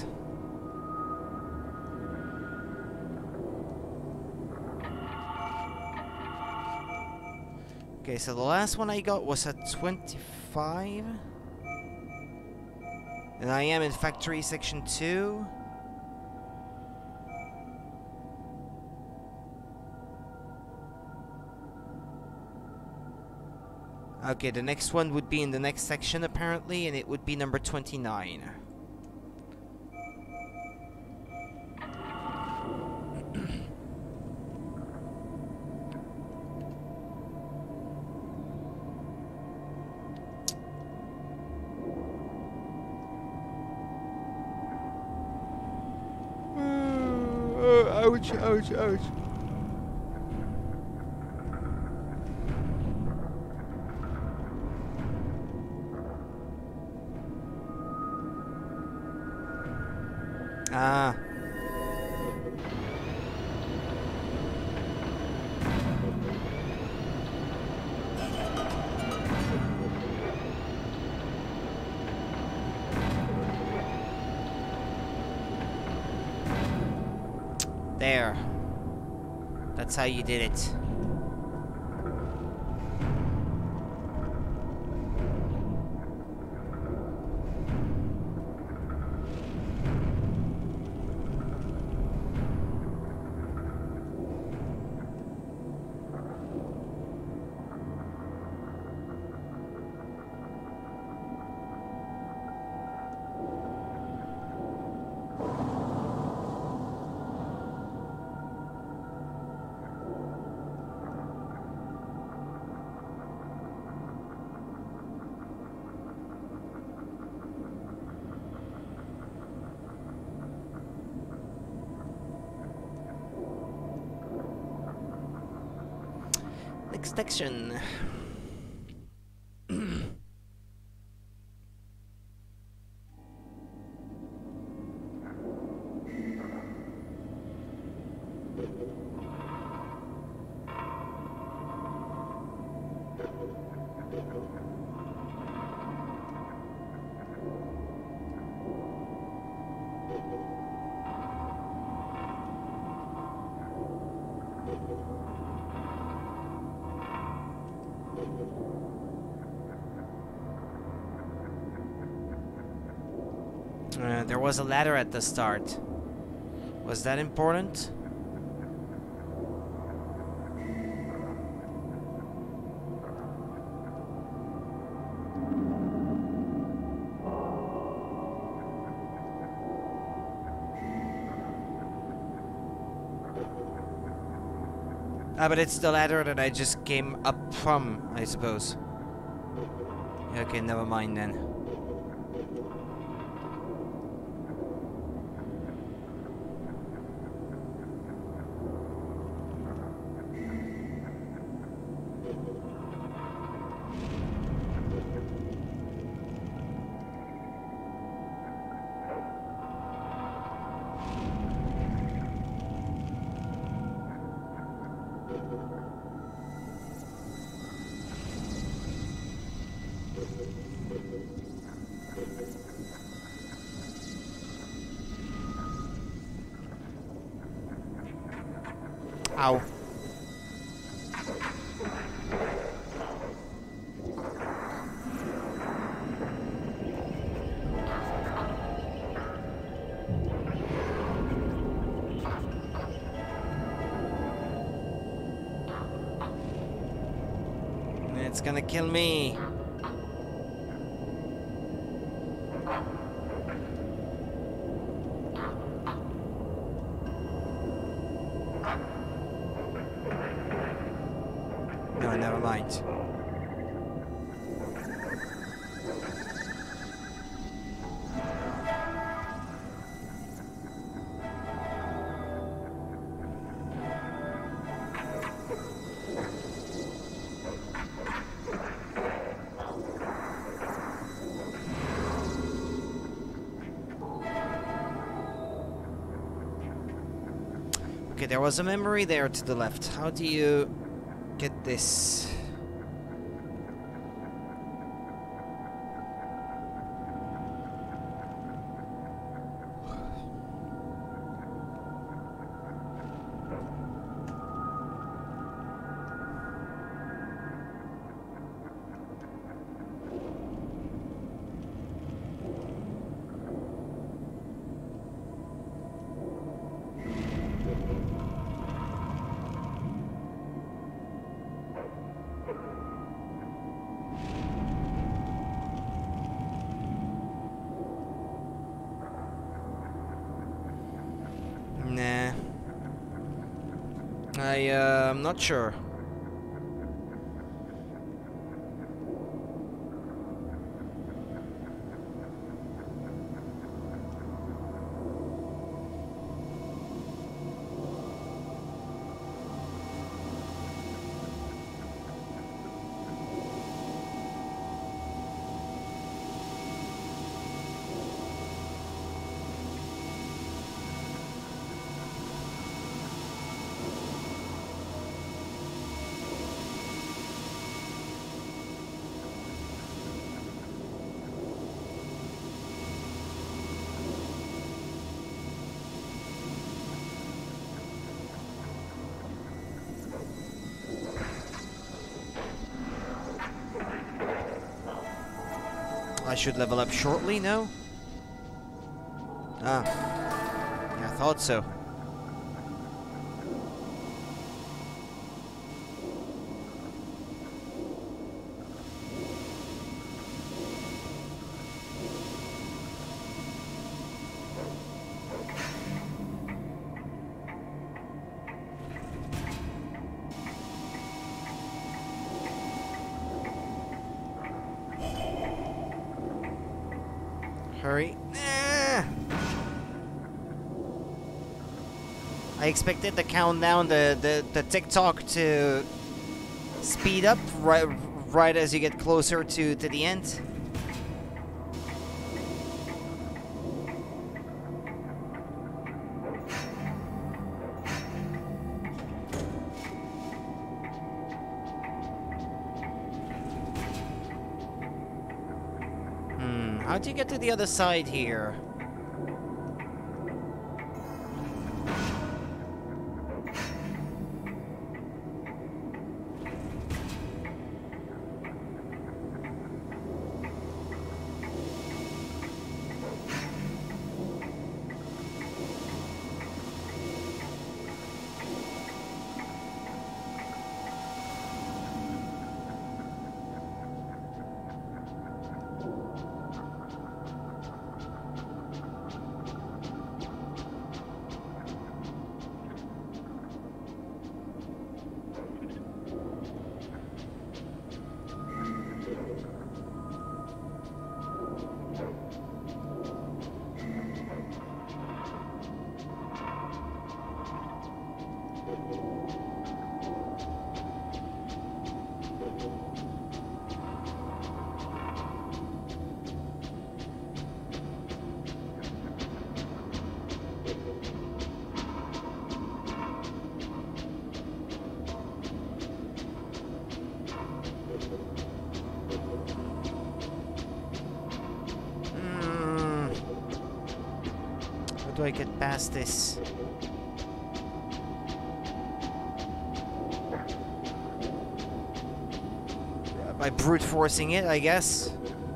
Okay, so the last one I got was at twenty-five. And I am in factory section two. Okay, the next one would be in the next section apparently, and it would be number twenty-nine. Ouch, ouch, ouch. Ah. There. That's how you did it. Next section. Uh, there was a ladder at the start. Was that important? Ah, but it's the ladder that I just came up from, I suppose. Okay, never mind then. Ow. It's gonna kill me. No, never mind. Okay, there was a memory there to the left. How do you get this? Nah. I, uh, I'm not sure. I should level up shortly, no? Ah. Yeah, I thought so. Hurry. Ah! I expected the countdown, the, the, the tick-tock to speed up right, right as you get closer to, to the end. How do you get to the other side here? Do I get past this? By brute forcing it, I guess.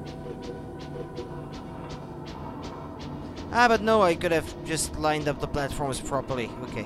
Ah, but no, I could have just lined up the platforms properly. Okay.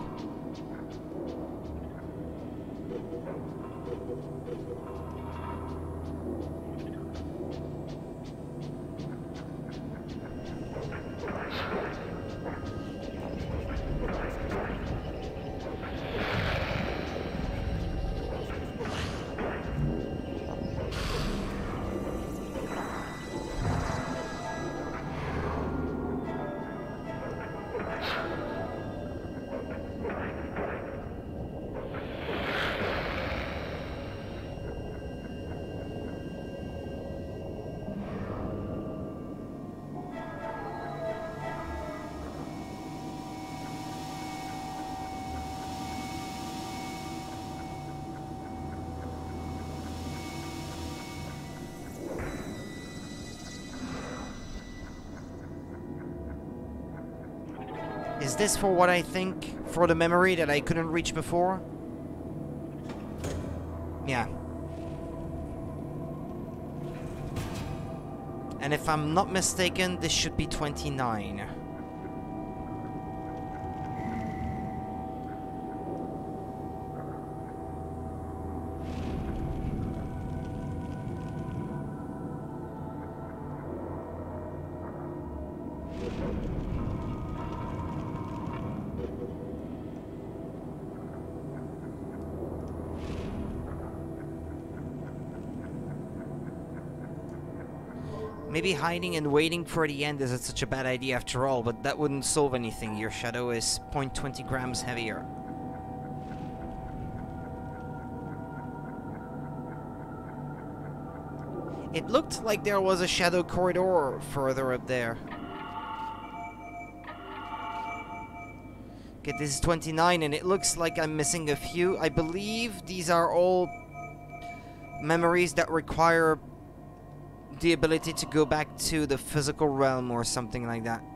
Is this for what I think? For the memory that I couldn't reach before? Yeah. And if I'm not mistaken, this should be twenty-nine. Maybe hiding and waiting for the end isn't such a bad idea after all, but that wouldn't solve anything. Your shadow is zero point two zero grams heavier. It looked like there was a shadow corridor further up there. Okay, this is twenty-nine and it looks like I'm missing a few. I believe these are all memories that require the ability to go back to the physical realm or something like that.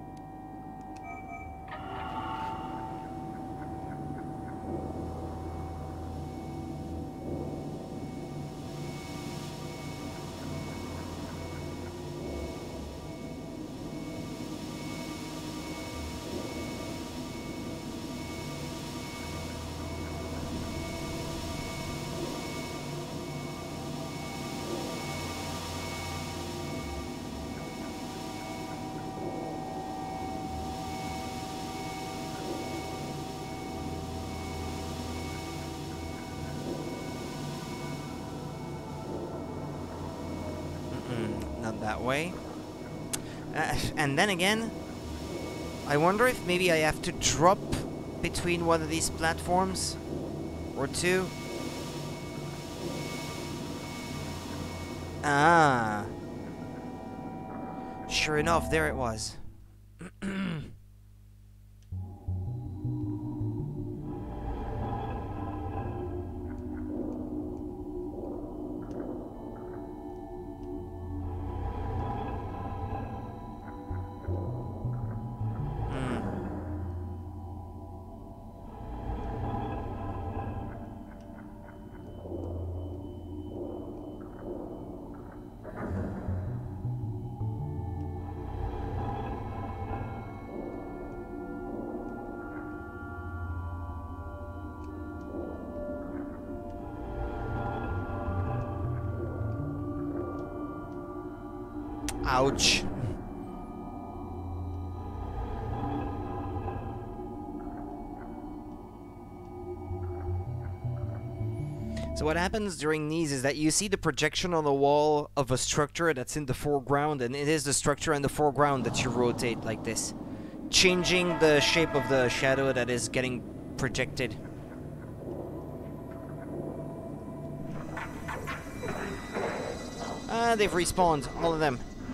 Not that way. Uh, and then again, I wonder if maybe I have to drop between one of these platforms or two. Ah. Sure enough, there it was. Ouch. So what happens during these is that you see the projection on the wall of a structure that's in the foreground, and it is the structure in the foreground that you rotate like this, changing the shape of the shadow that is getting projected. Ah, they've respawned, all of them.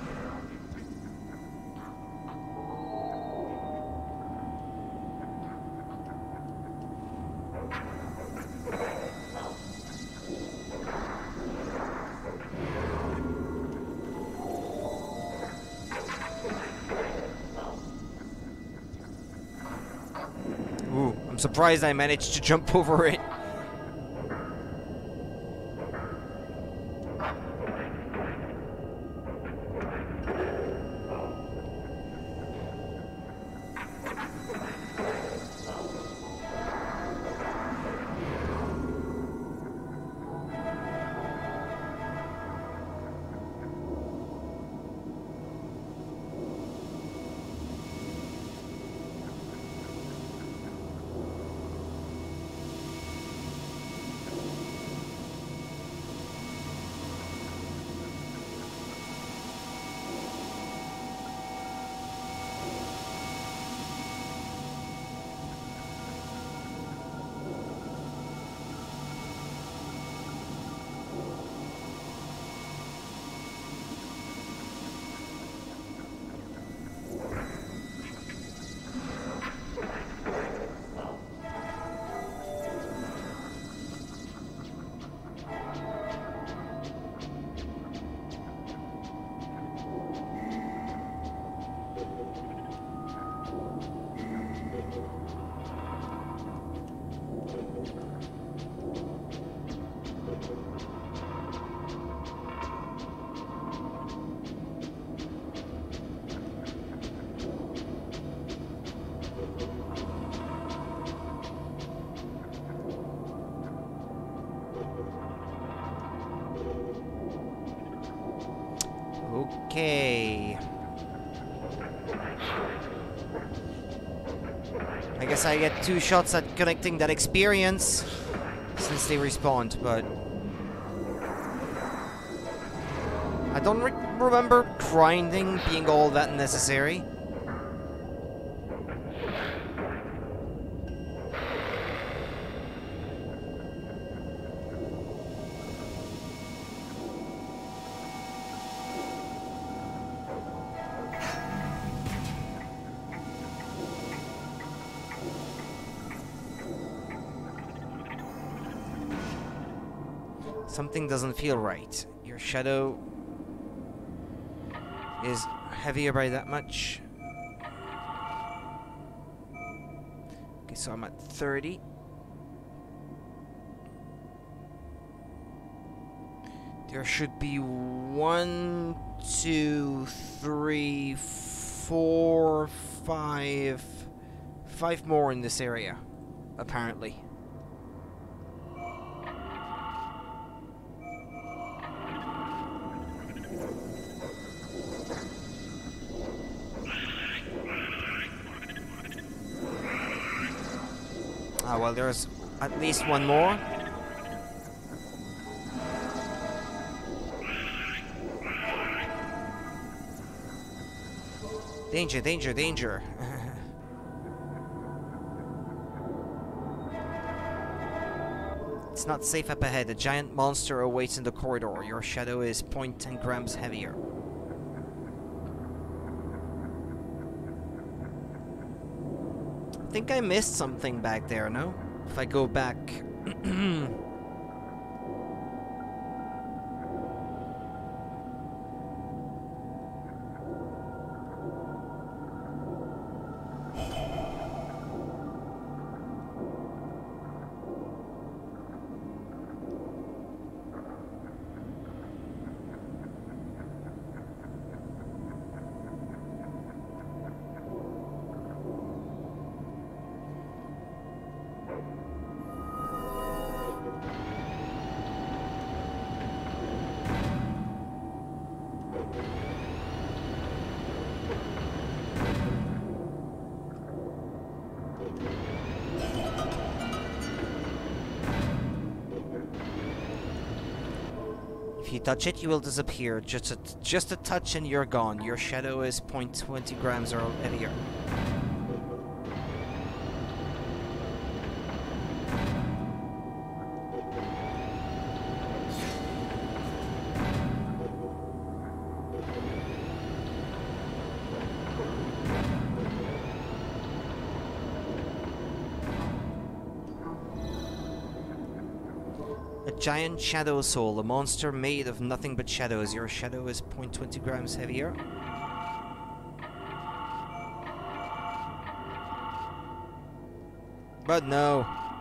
I'm surprised I managed to jump over it. Okay. I guess I get two shots at connecting that experience since they respawned, but I don't re remember grinding being all that necessary. Something doesn't feel right. Your shadow is heavier by that much. Okay, so I'm at thirty. There should be one, two, three, four, five, five more in this area, apparently. Ah, well, there's at least one more. Danger, danger, danger. It's not safe up ahead. A giant monster awaits in the corridor. Your shadow is zero point one zero grams heavier. I think I missed something back there, no? If I go back... If you touch it, you will disappear. Just a, just a touch and you're gone. Your shadow is zero point two zero grams or heavier. Giant shadow soul, a monster made of nothing but shadows. Your shadow is zero point two zero grams heavier. But no.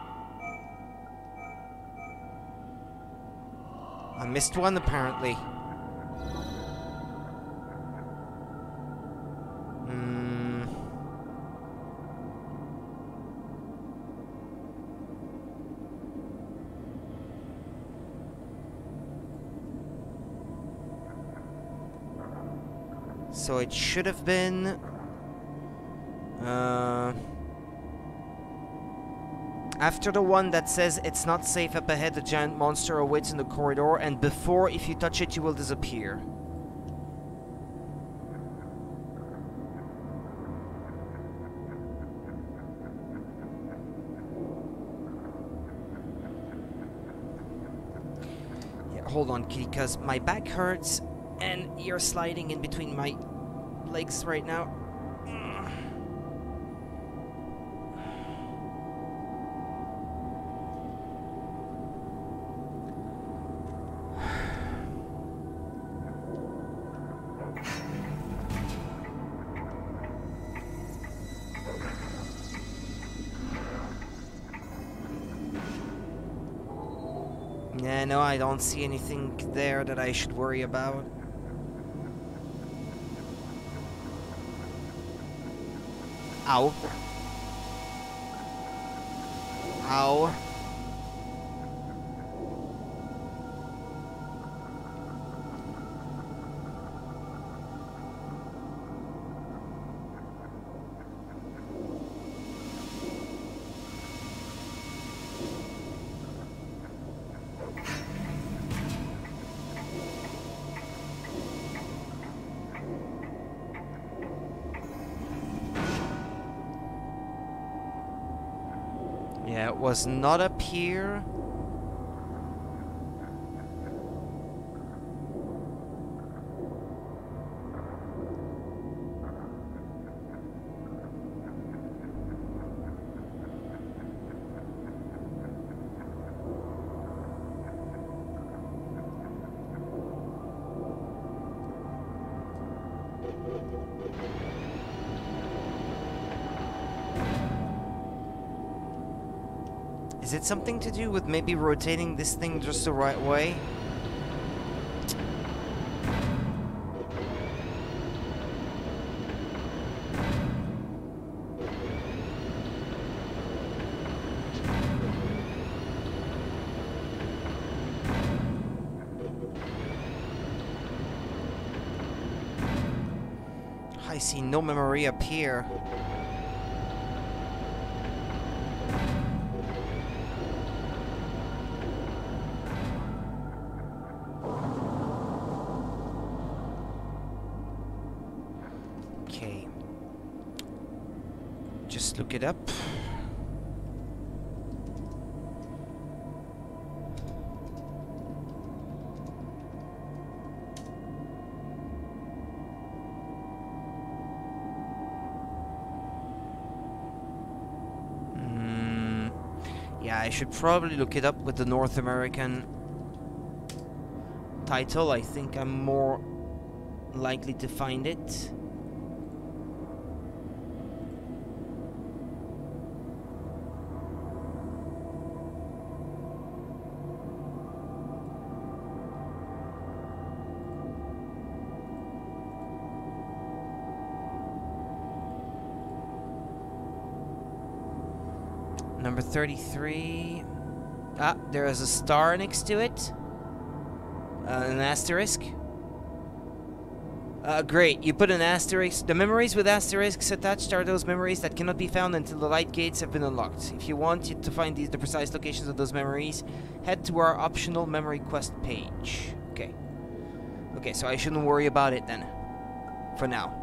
I missed one apparently. Hmm. So it should have been... Uh, after the one that says it's not safe up ahead, the giant monster awaits in the corridor, and before, if you touch it, you will disappear. Yeah, hold on, kitty, because my back hurts, and you're sliding in between my legs right now. Yeah, no, I don't see anything there that I should worry about. Ow. Ow. that was not up here. Is it something to do with maybe rotating this thing just the right way? I see no memory up here. Okay. Just look it up. Yeah, I should probably look it up with the North American title. I think I'm more likely to find it. Number thirty-three. Ah, there is a star next to it. Uh, an asterisk. Uh, great, you put an asterisk. The memories with asterisks attached are those memories that cannot be found until the light gates have been unlocked. If you want to find these, the precise locations of those memories, head to our optional memory quest page. Okay. Okay, so I shouldn't worry about it then. For now.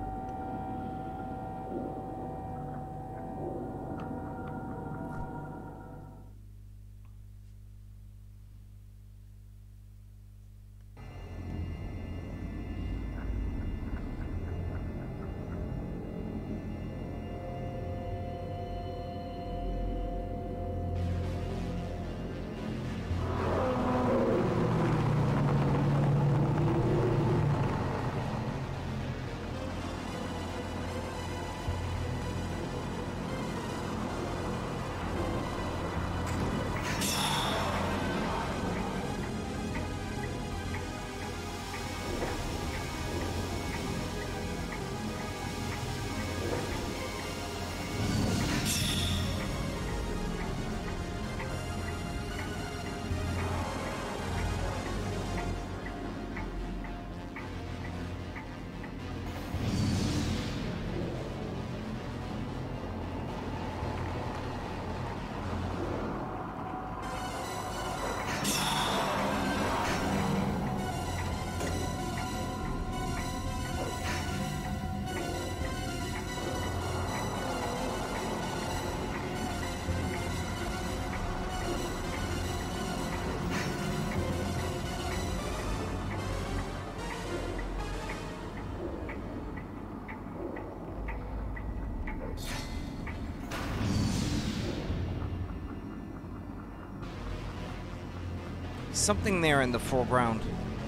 Something there in the foreground.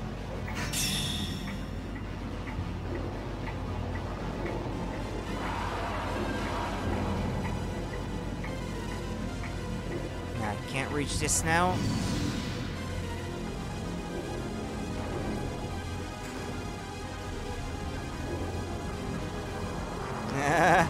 I can't reach this now. Ah.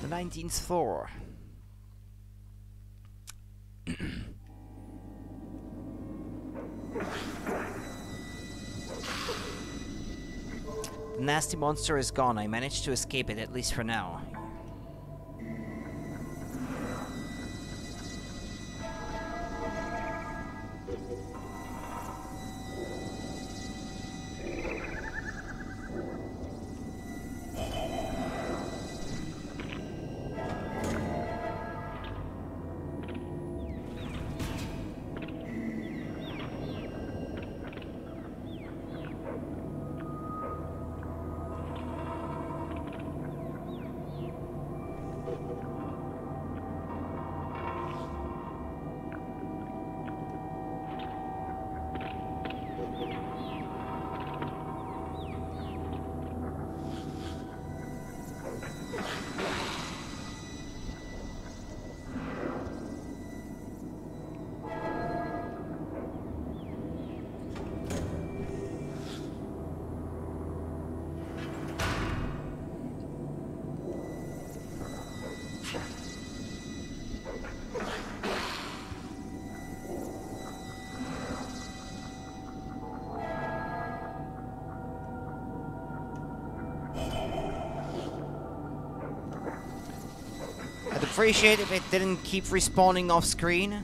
the nineteenth floor. The nasty monster is gone. I managed to escape it, at least for now. I'd appreciate if it didn't keep respawning off screen.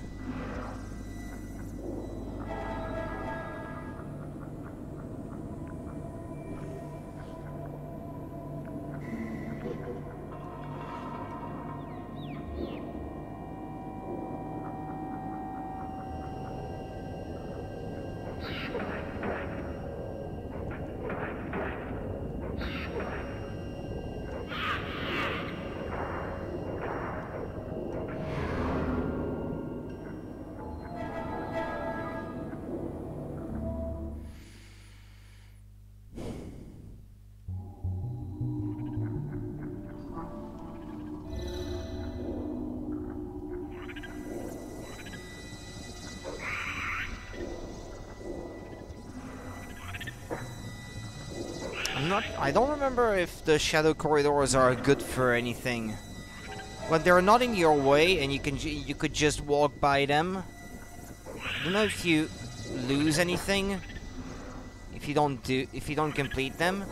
I'm not, I don't remember if the shadow corridors are good for anything. When they're not in your way and you can you could just walk by them. I don't know if you lose anything if you don't do if you don't complete them.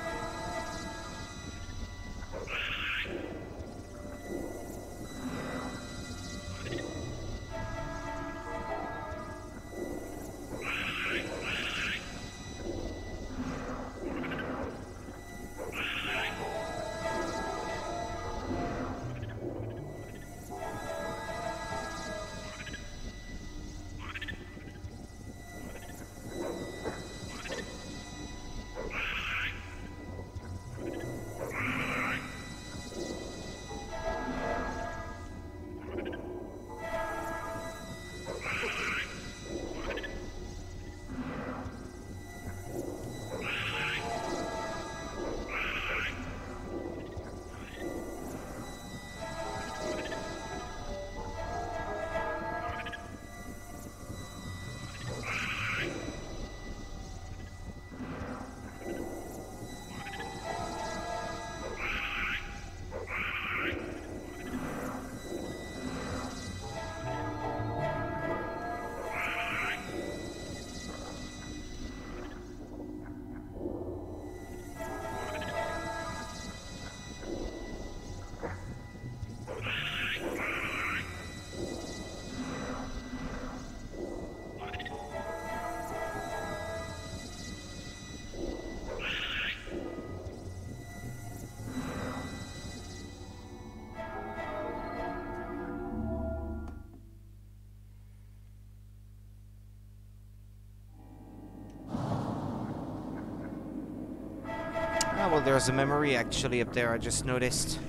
Ah, well, there's a memory actually up there, I just noticed.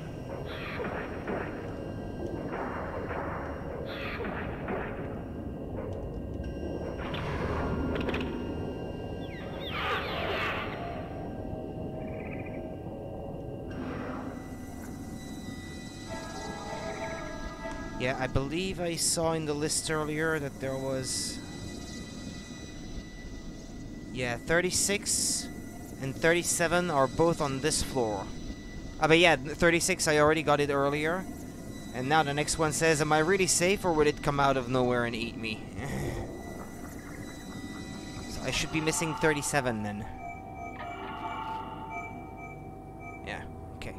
Yeah, I believe I saw in the list earlier that there was... Yeah, thirty-six and thirty-seven are both on this floor. Ah, but yeah, thirty-six, I already got it earlier. And now the next one says, am I really safe or will it come out of nowhere and eat me? So I should be missing thirty-seven then. Yeah, okay.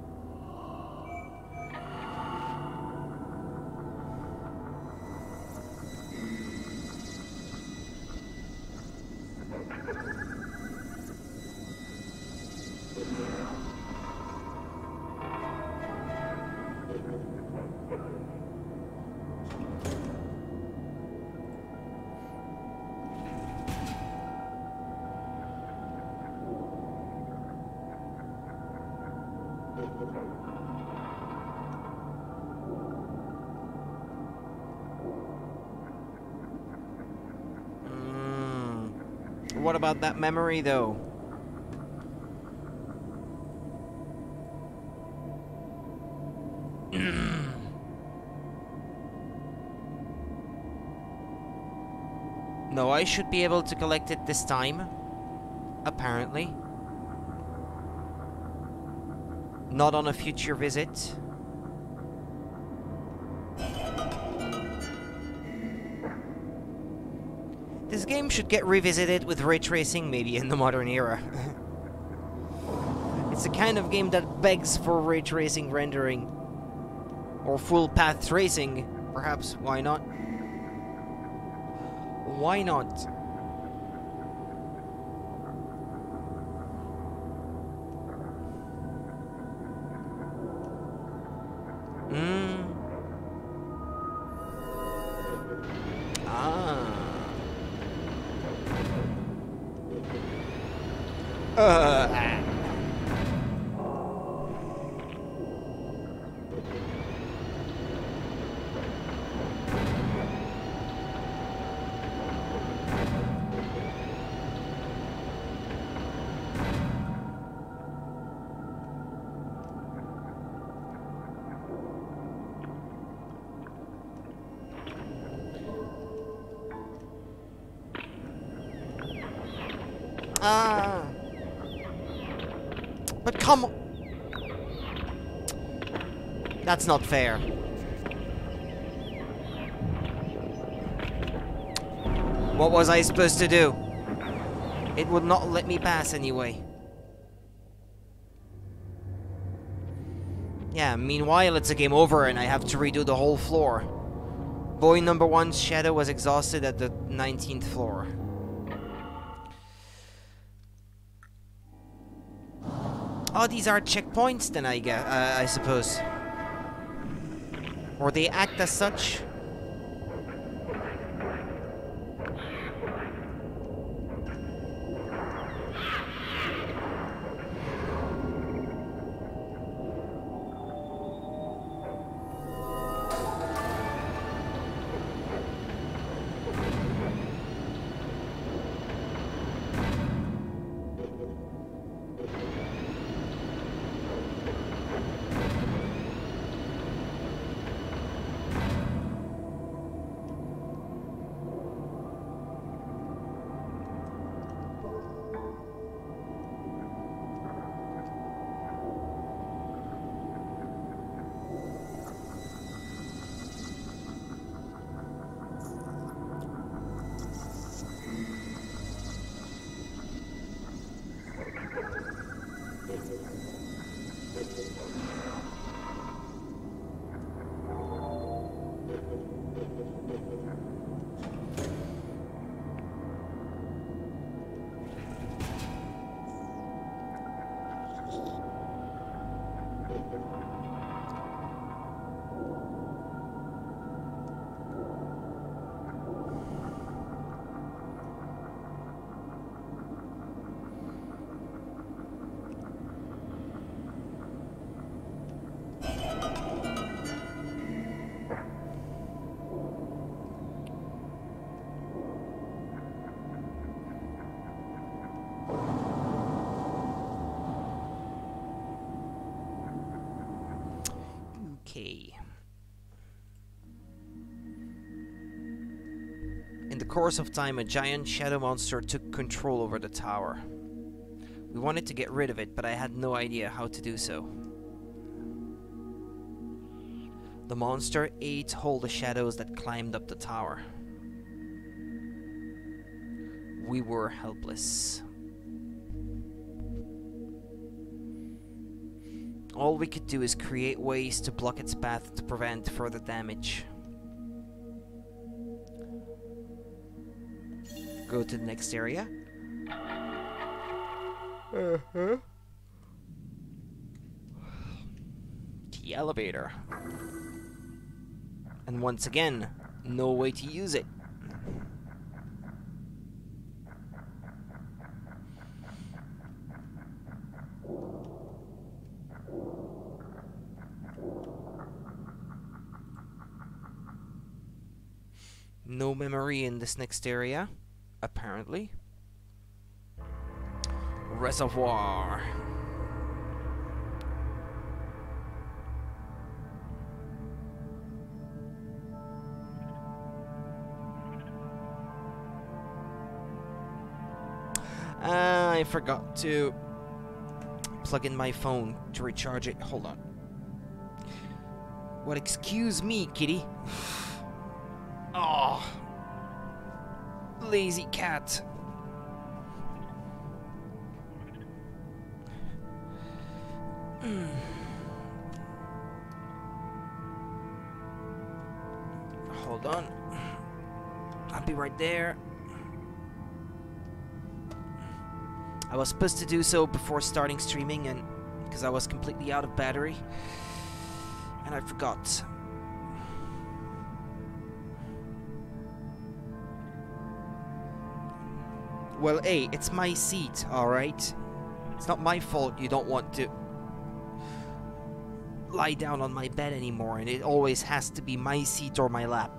What about that memory, though? No, I should be able to collect it this time. Apparently. Not on a future visit. This game should get revisited with ray tracing, maybe in the modern era. It's the kind of game that begs for ray tracing rendering. Or full path tracing, perhaps. Why not? Why not? Hmm. Ah. Uh. Ah. But come on. That's not fair. What was I supposed to do? It would not let me pass anyway. Yeah, meanwhile it's a game over and I have to redo the whole floor. Boy number one's shadow was exhausted at the nineteenth floor. Oh, these are checkpoints then, I guess, uh, I suppose. Or they act as such. Okay. In the course of time, a giant shadow monster took control over the tower. We wanted to get rid of it, but I had no idea how to do so. The monster ate all the shadows that climbed up the tower. We were helpless. All we could do is create ways to block its path to prevent further damage. Go to the next area. Uh-huh. The elevator. And once again, no way to use it. No memory in this next area, apparently. Reservoir. Uh, I forgot to plug in my phone to recharge it. Hold on. What? Excuse me, kitty. Oh, lazy cat. Mm. Hold on. I'll be right there. I was supposed to do so before starting streaming, and because I was completely out of battery, and I forgot. Well, hey, it's my seat, alright? It's not my fault you don't want to lie down on my bed anymore, and it always has to be my seat or my lap.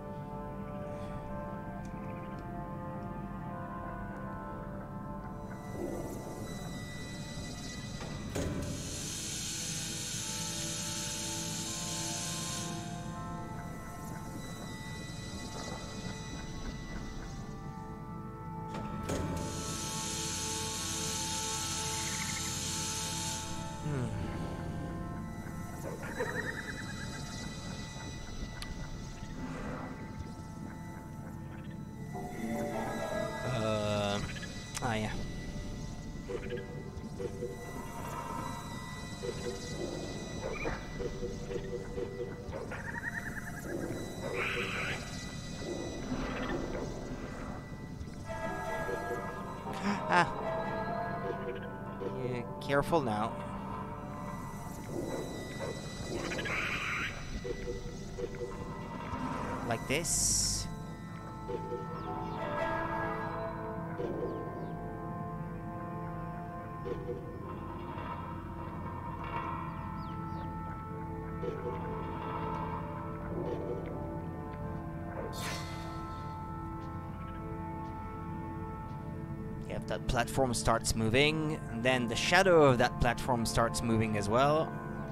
Ah, yeah. Ah. Yeah, careful now. Like this. If that platform starts moving, then the shadow of that platform starts moving as well.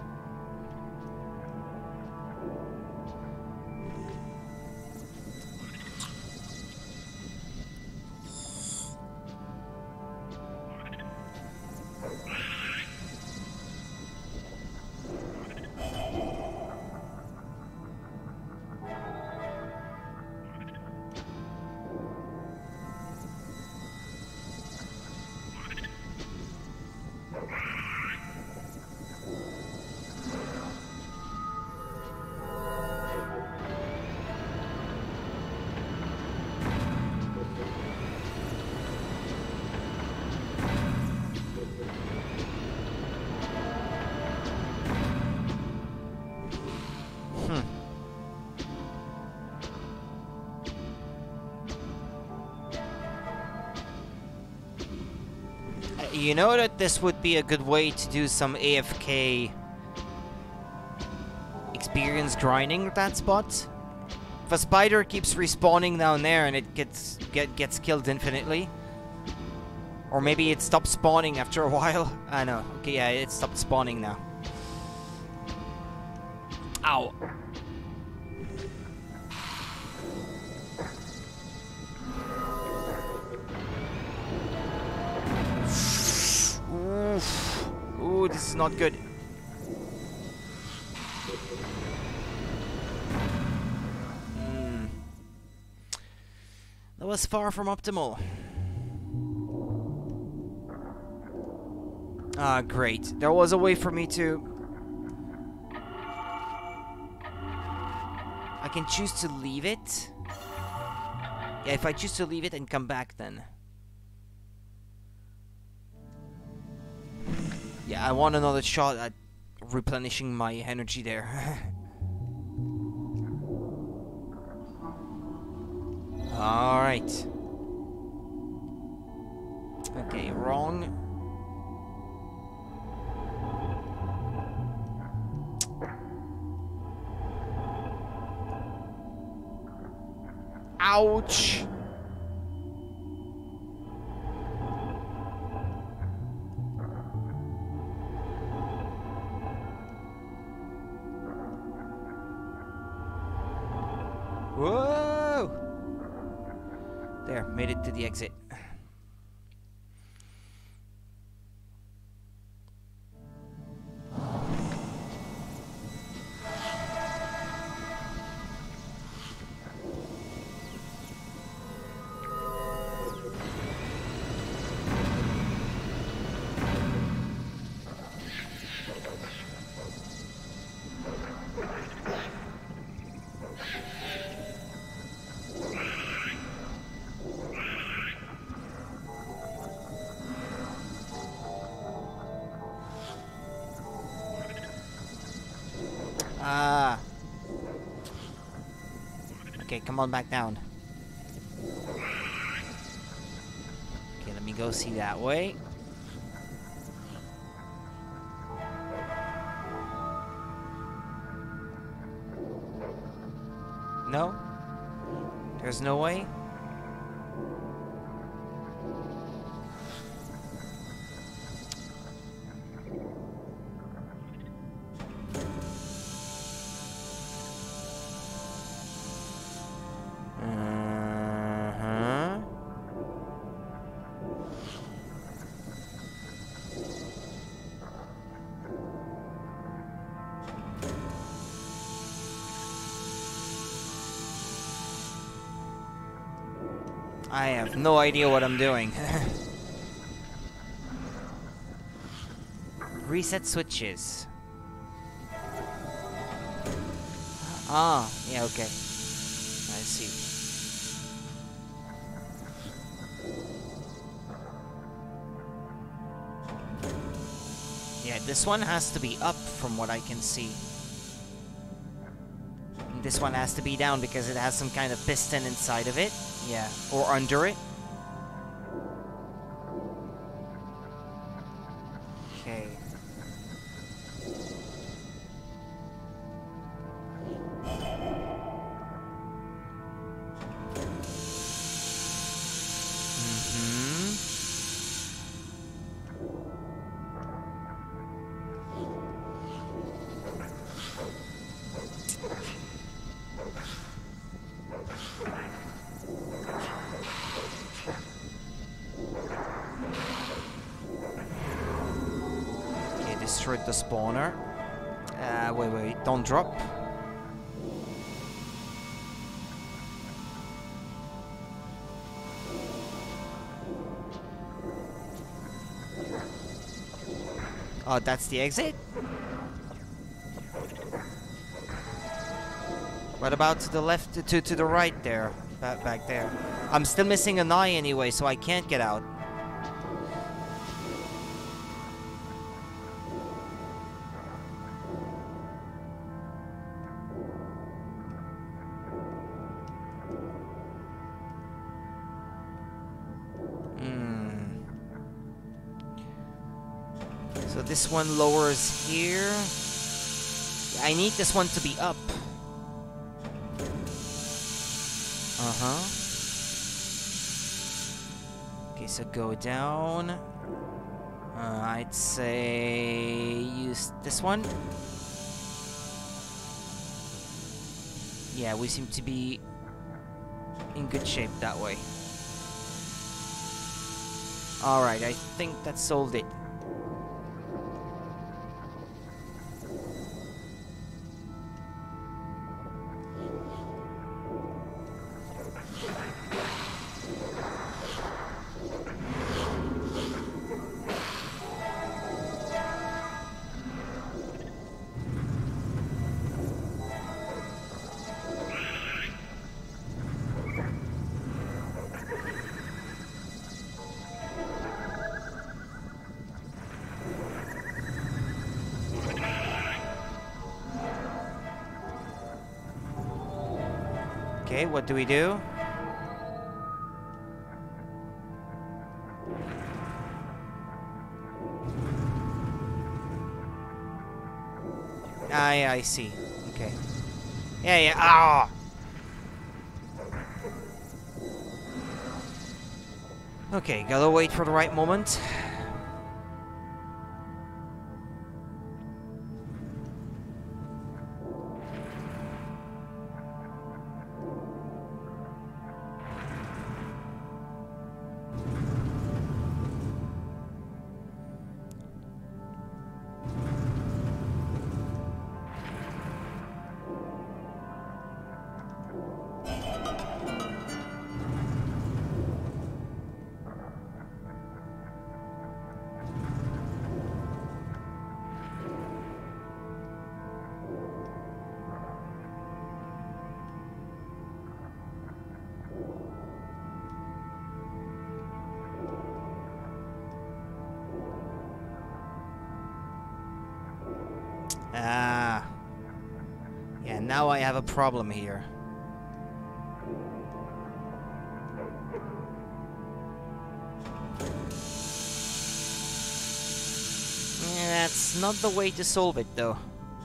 You know that this would be a good way to do some A F K experience grinding with that spot. If a spider keeps respawning down there and it gets get gets killed infinitely, or maybe it stops spawning after a while. I know. Okay, yeah, it stopped spawning now. Ow. Ooh, this is not good. was far from optimal. Ah, great. There was a way for me to... I can choose to leave it. Yeah, if I choose to leave it and come back then. Yeah, I want another shot at replenishing my energy there. Alright. Okay, wrong. Ouch! Whoa! There, made it to the exit. Ah. Okay, come on back down. Okay, let me go see that way. No? There's no way? Uh-huh. I have no idea what I'm doing. Reset switches. Ah, yeah, okay. I see. Yeah, this one has to be up from what I can see. And this one has to be down because it has some kind of piston inside of it. Yeah, or under it. Okay. Destroyed the spawner. Uh, wait, wait, don't drop. Oh, that's the exit? What about to the left, to, to the right there? Back, back there. I'm still missing an eye anyway, so I can't get out. So this one lowers here. I need this one to be up. Uh-huh. Okay, so go down. Uh, I'd say use this one. Yeah, we seem to be in good shape that way. Alright, I think that solved it. Okay, what do we do? Ah, yeah, I see. Okay. Yeah, yeah. Ah! Okay, gotta wait for the right moment. Ah. Yeah, now I have a problem here. Yeah, that's not the way to solve it, though.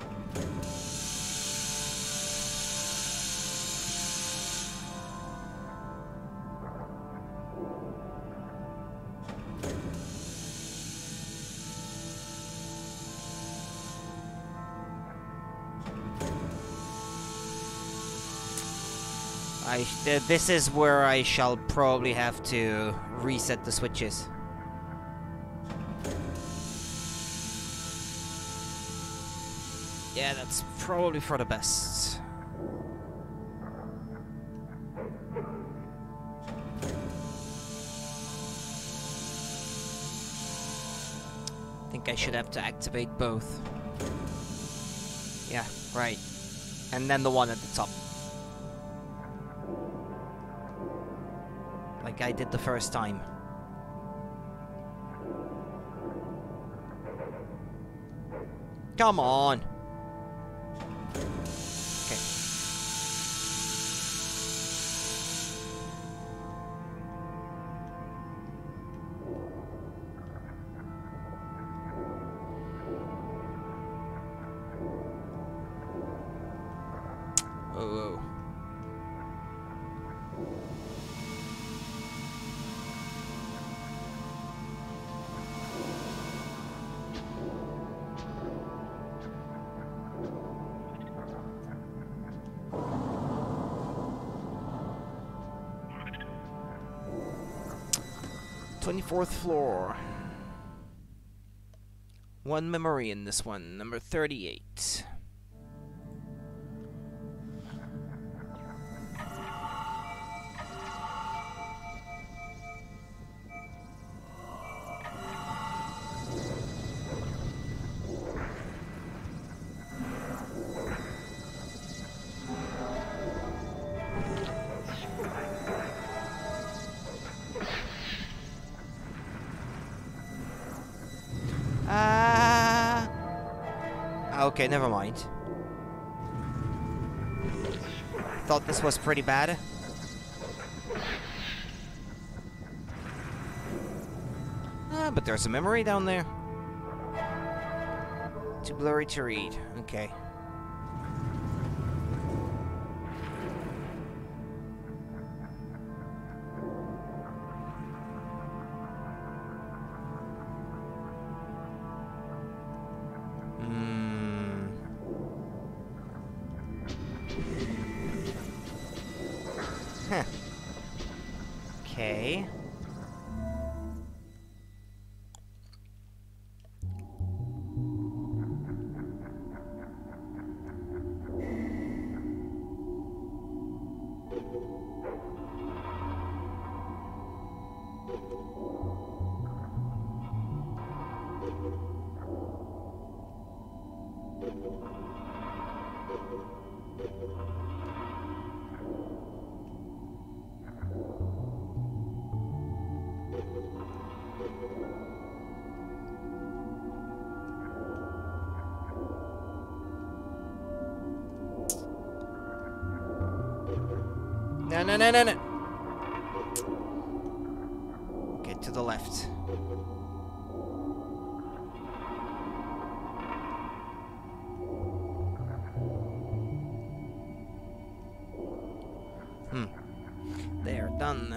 I sh th this is where I shall probably have to reset the switches. Yeah, that's probably for the best. I think I should have to activate both. Yeah, right. And then the one at the top. Like I did the first time. Come on! Okay. Oh. twenty-fourth floor. One memory in this one, number thirty-eight. Ah. Okay, never mind. Thought this was pretty bad. Ah, but there's a memory down there. Too blurry to read. Okay. Huh. Okay. No, no, no, no, no. Okay, to the left. Hmm. There, done.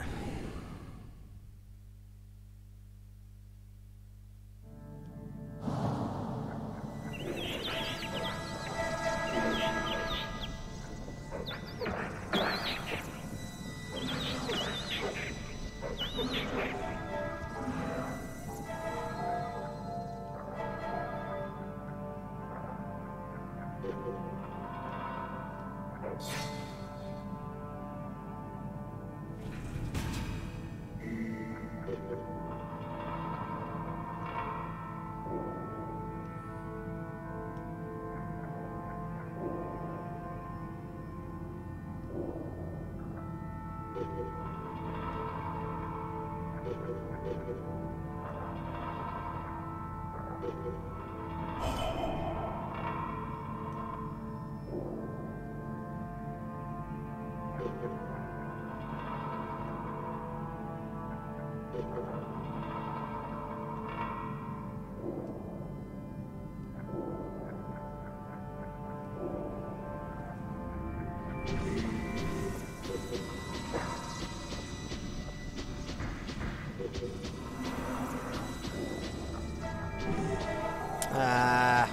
Ah.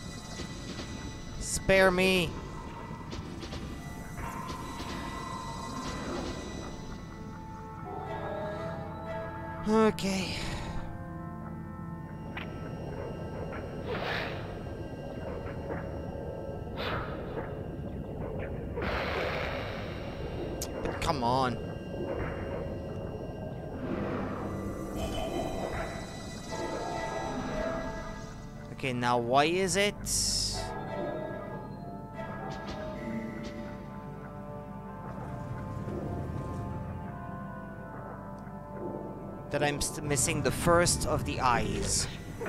Spare me. Okay. But come on. Okay, now why is it that I'm st missing the first of the eyes?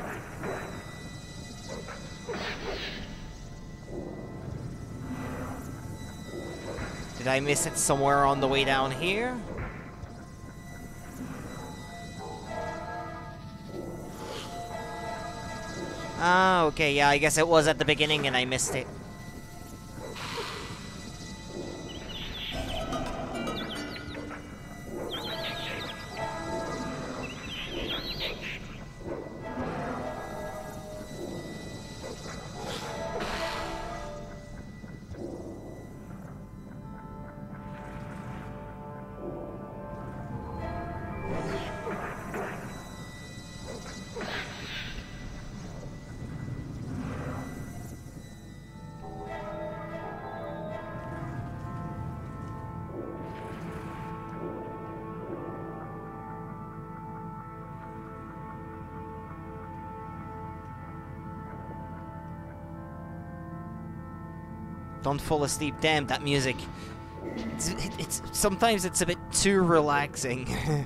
Did I miss it somewhere on the way down here? Ah, okay, yeah, I guess it was at the beginning and I missed it. Don't fall asleep. Damn, that music. It's, it, it's sometimes it's a bit too relaxing.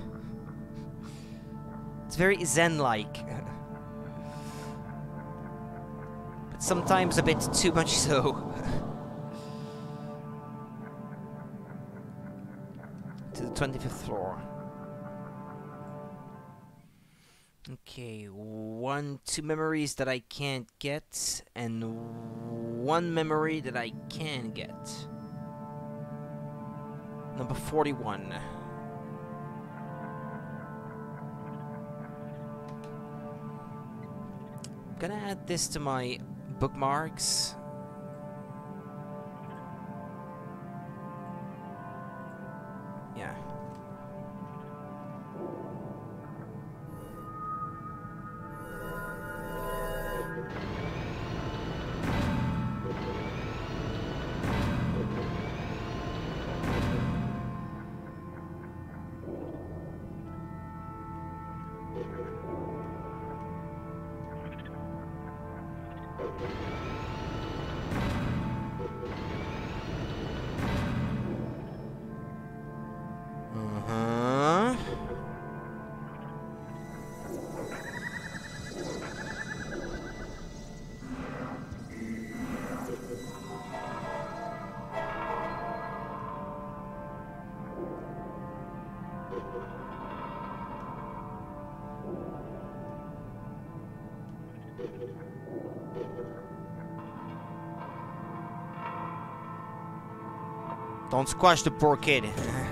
It's very zen-like. But sometimes a bit too much so. To the twenty-fifth floor. Okay, one, two memories that I can't get, and one memory that I can get. Number forty-one. I'm gonna add this to my bookmarks. Yeah. Don't squash the poor kid.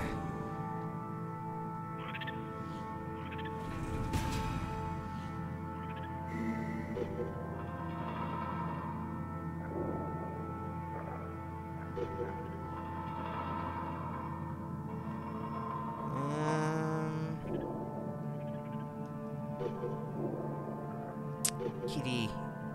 um, kitty.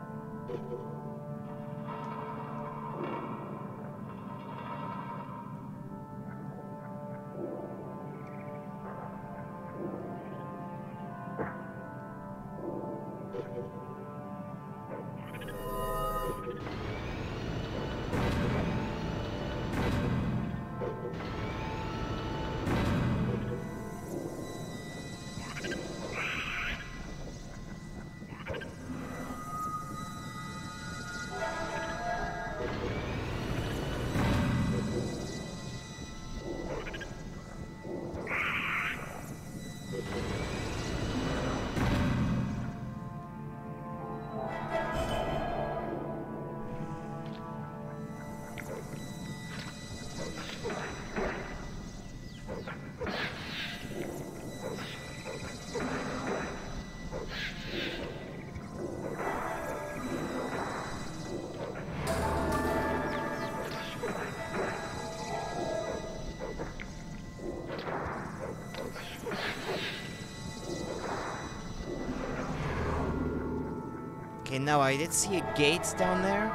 Okay, now I did see a gate down there.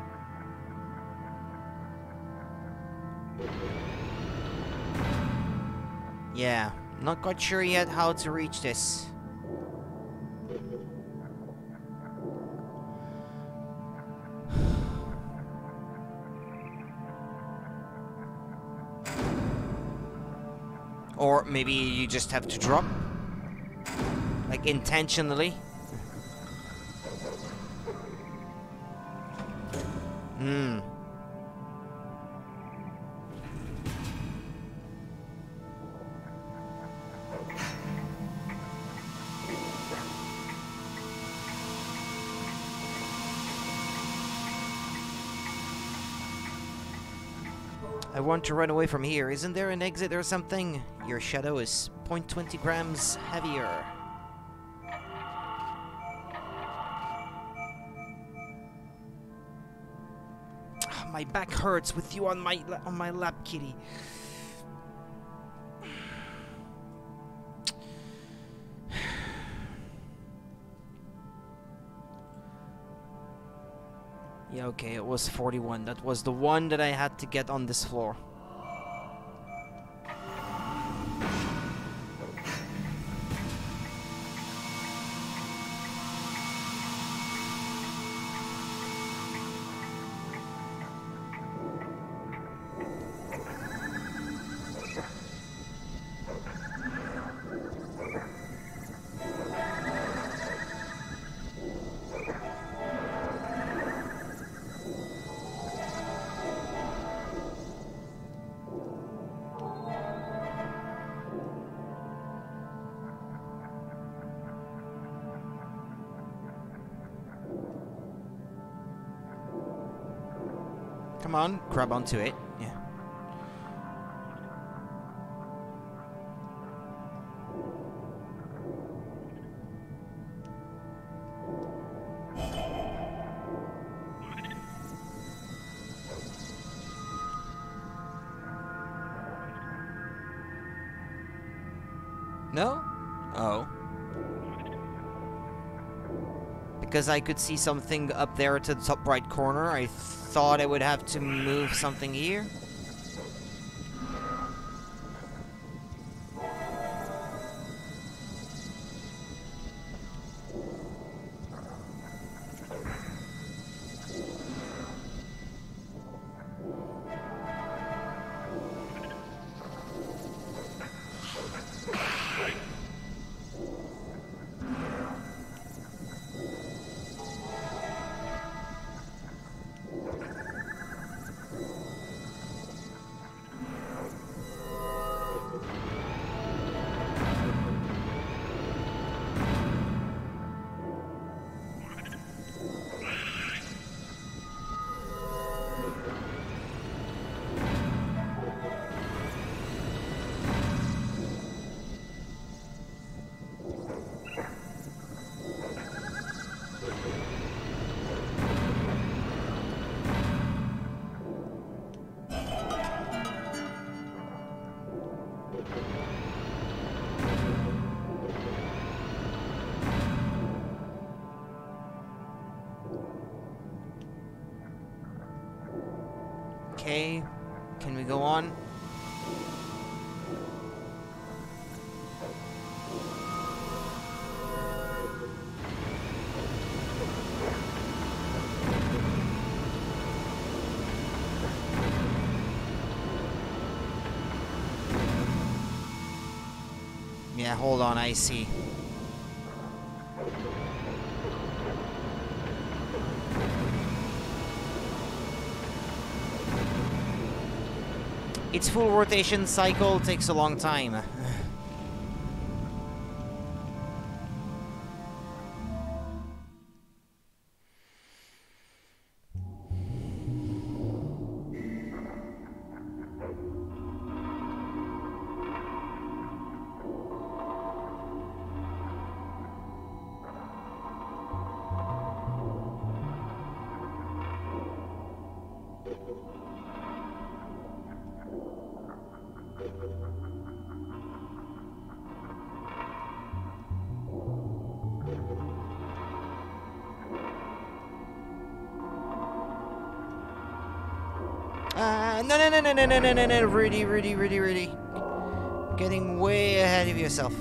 Yeah, not quite sure yet how to reach this. Or maybe you just have to drop. Like, intentionally. Hmm. I want to run away from here. Isn't there an exit or something? Your shadow is zero point two zero grams heavier. My back hurts with you on my on my lap, kitty. Yeah, okay, it was forty-one. That was the one that I had to get on this floor. Come on, grab onto it. Yeah. No? Oh. Because I could see something up there to the top right corner, I thought I would have to move something here. Okay. Can we go on? Yeah, hold on, I see. Its full rotation cycle takes a long time. Uh, no, no, no, no, no, no, no, no, no, really, really, really, really. Getting way ahead of yourself.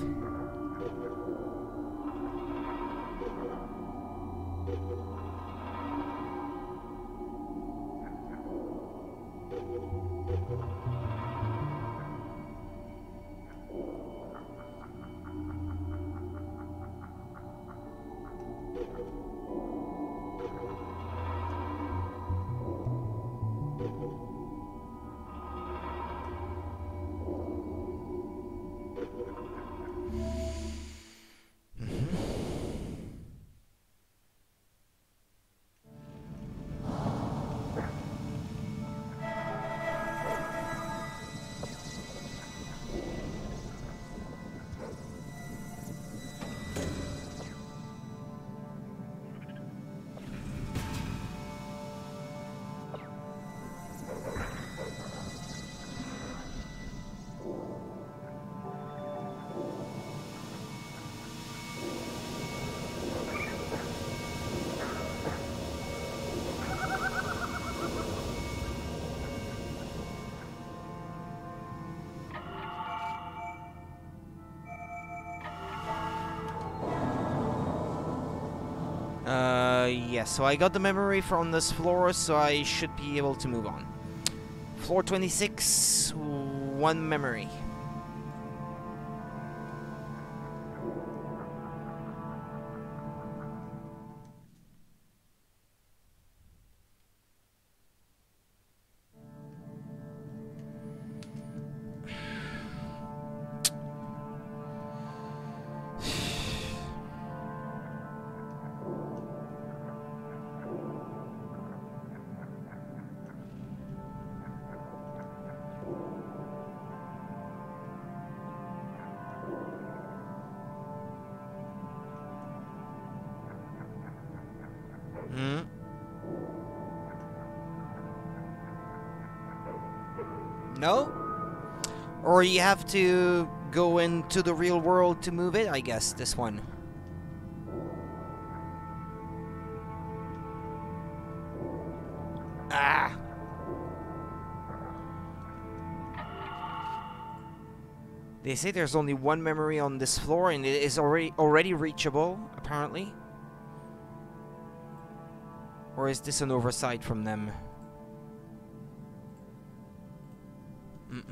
Uh, yes, so I got the memory from this floor, so I should be able to move on. Floor twenty-six, one memory. Hmm? No? Or you have to go into the real world to move it? I guess, this one. Ah! They say there's only one memory on this floor and it is already already reachable, apparently. Or is this an oversight from them? Mm-mm.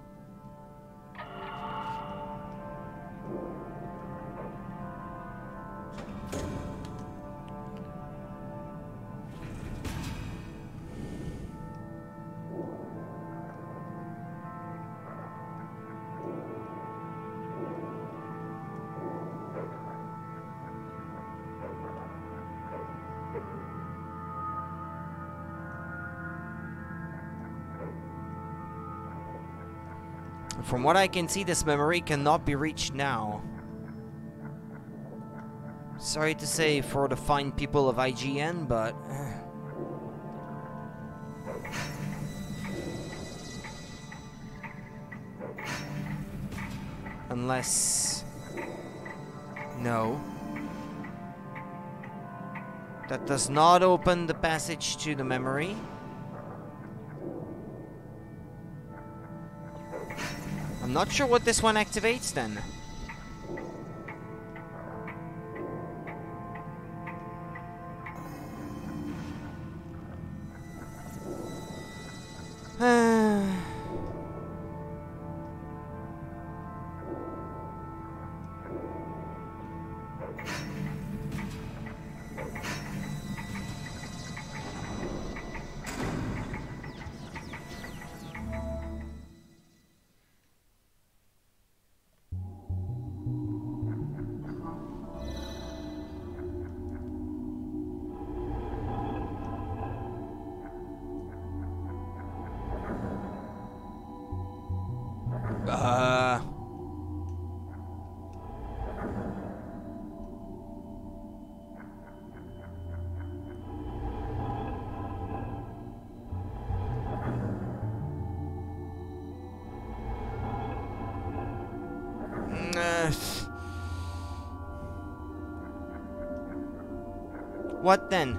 From what I can see, this memory cannot be reached now. Sorry to say for the fine people of I G N, but... Unless... No. That does not open the passage to the memory. I'm not sure what this one activates then. Uh... Uh, what then?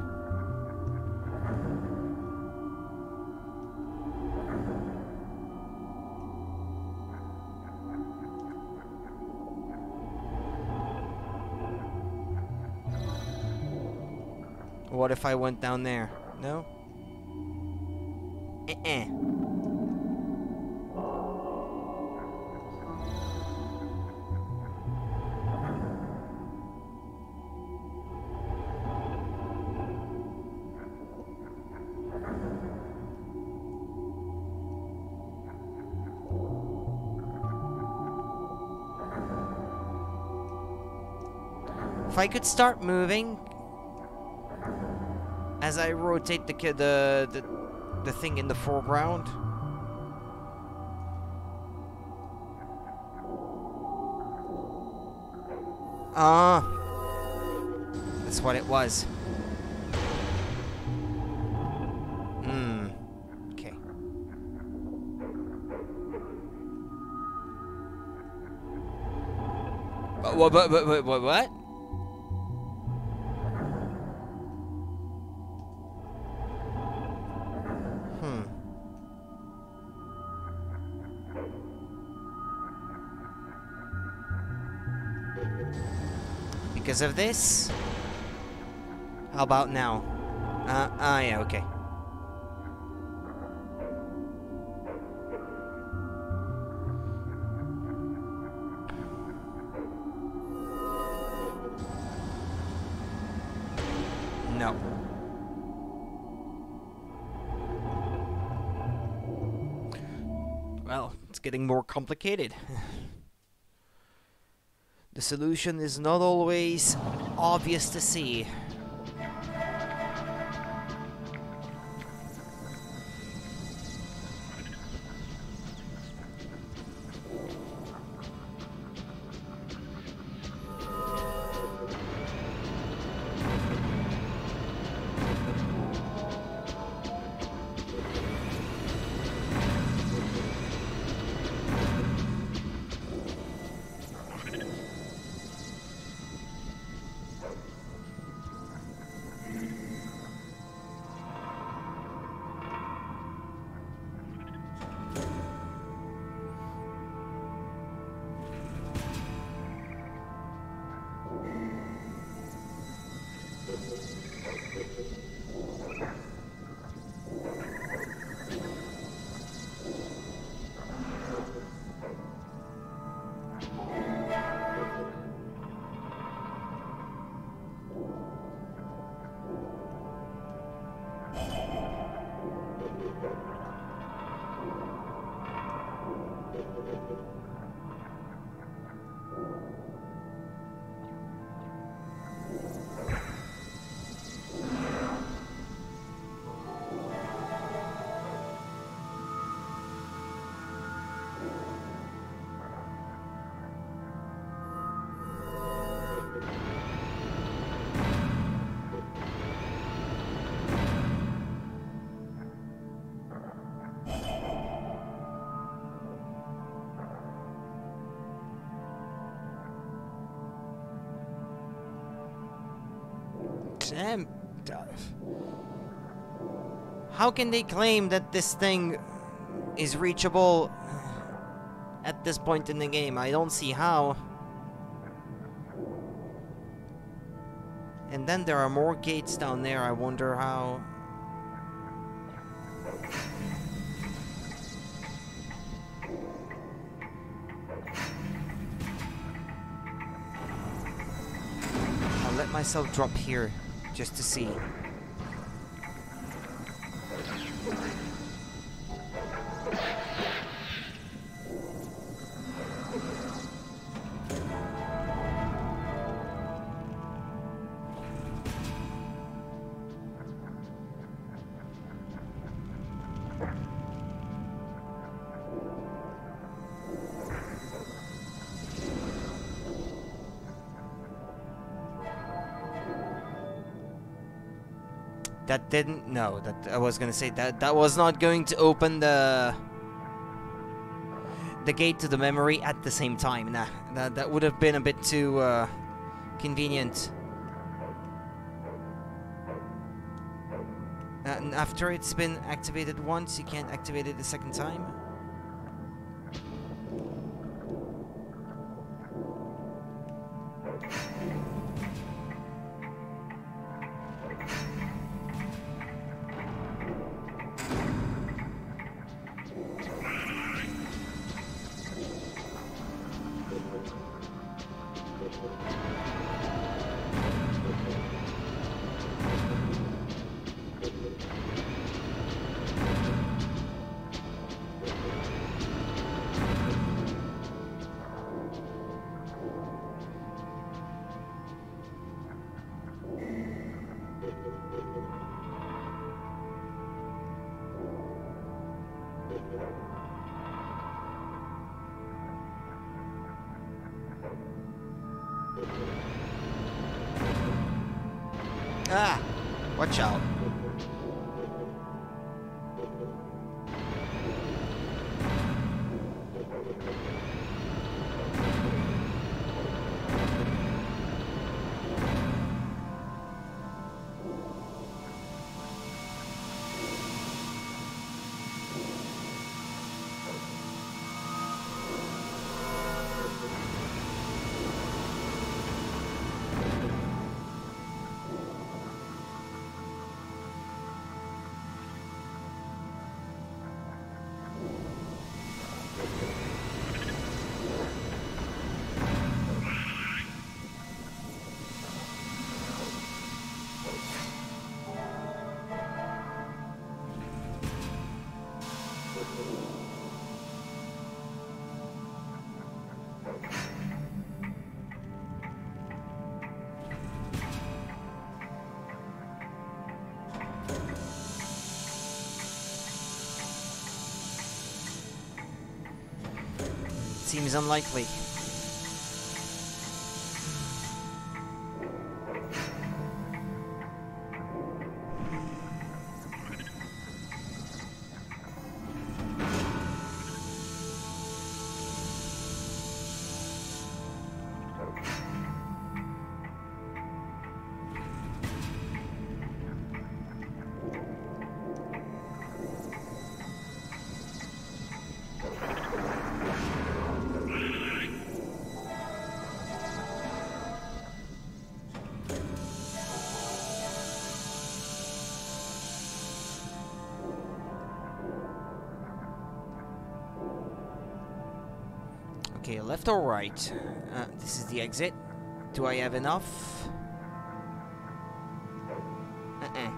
What if I went down there? No? Eh-eh. If I could start moving as I rotate the the the, the thing in the foreground. Ah, that's what it was. Hmm. Okay. What? What? What? What? What? Because of this? How about now? Uh, ah, yeah, okay. No. Well, it's getting more complicated. The solution is not always obvious to see. Damn. How can they claim that this thing is reachable at this point in the game. I don't see how. And then there are more gates down there. I wonder how... I'll let myself drop here just to see. That didn't... No, that I was gonna say that that was not going to open the the gate to the memory at the same time. Nah, that that would have been a bit too uh, convenient. Uh, and after it's been activated once, you can't activate it a second time. Ah! Watch out. Seems unlikely. Okay, left or right? Uh, this is the exit. Do I have enough? Uh-uh.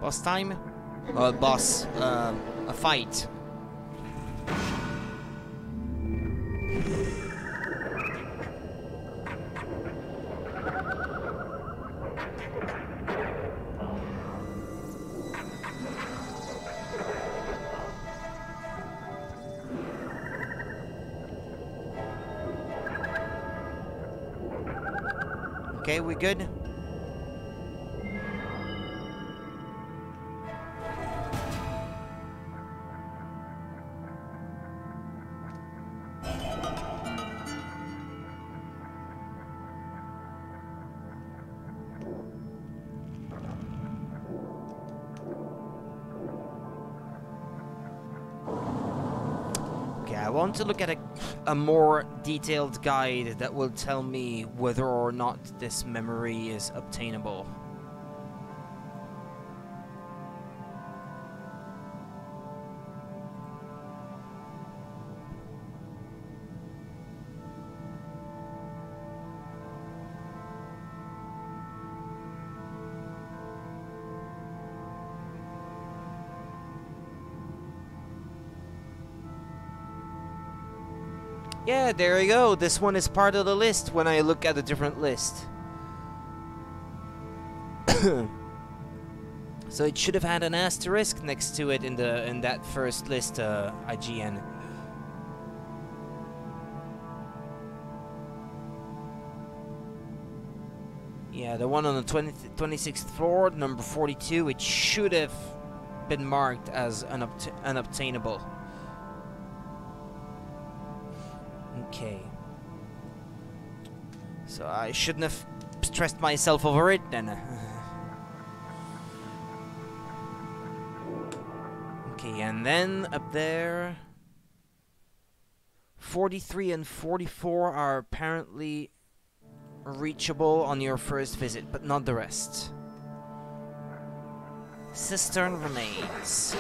Boss time? Uh, boss, um, a fight. Okay, we good? I want to look at a, a more detailed guide that will tell me whether or not this memory is obtainable. Yeah, there you go. This one is part of the list when I look at a different list. So it should have had an asterisk next to it in the in that first list, uh, I G N. Yeah, the one on the twentieth, twenty-sixth floor, number forty-two, it should have been marked as unobt unobtainable. Okay. So I shouldn't have stressed myself over it then. Okay, and then up there, forty-three and forty-four are apparently reachable on your first visit, but not the rest. Cistern remains.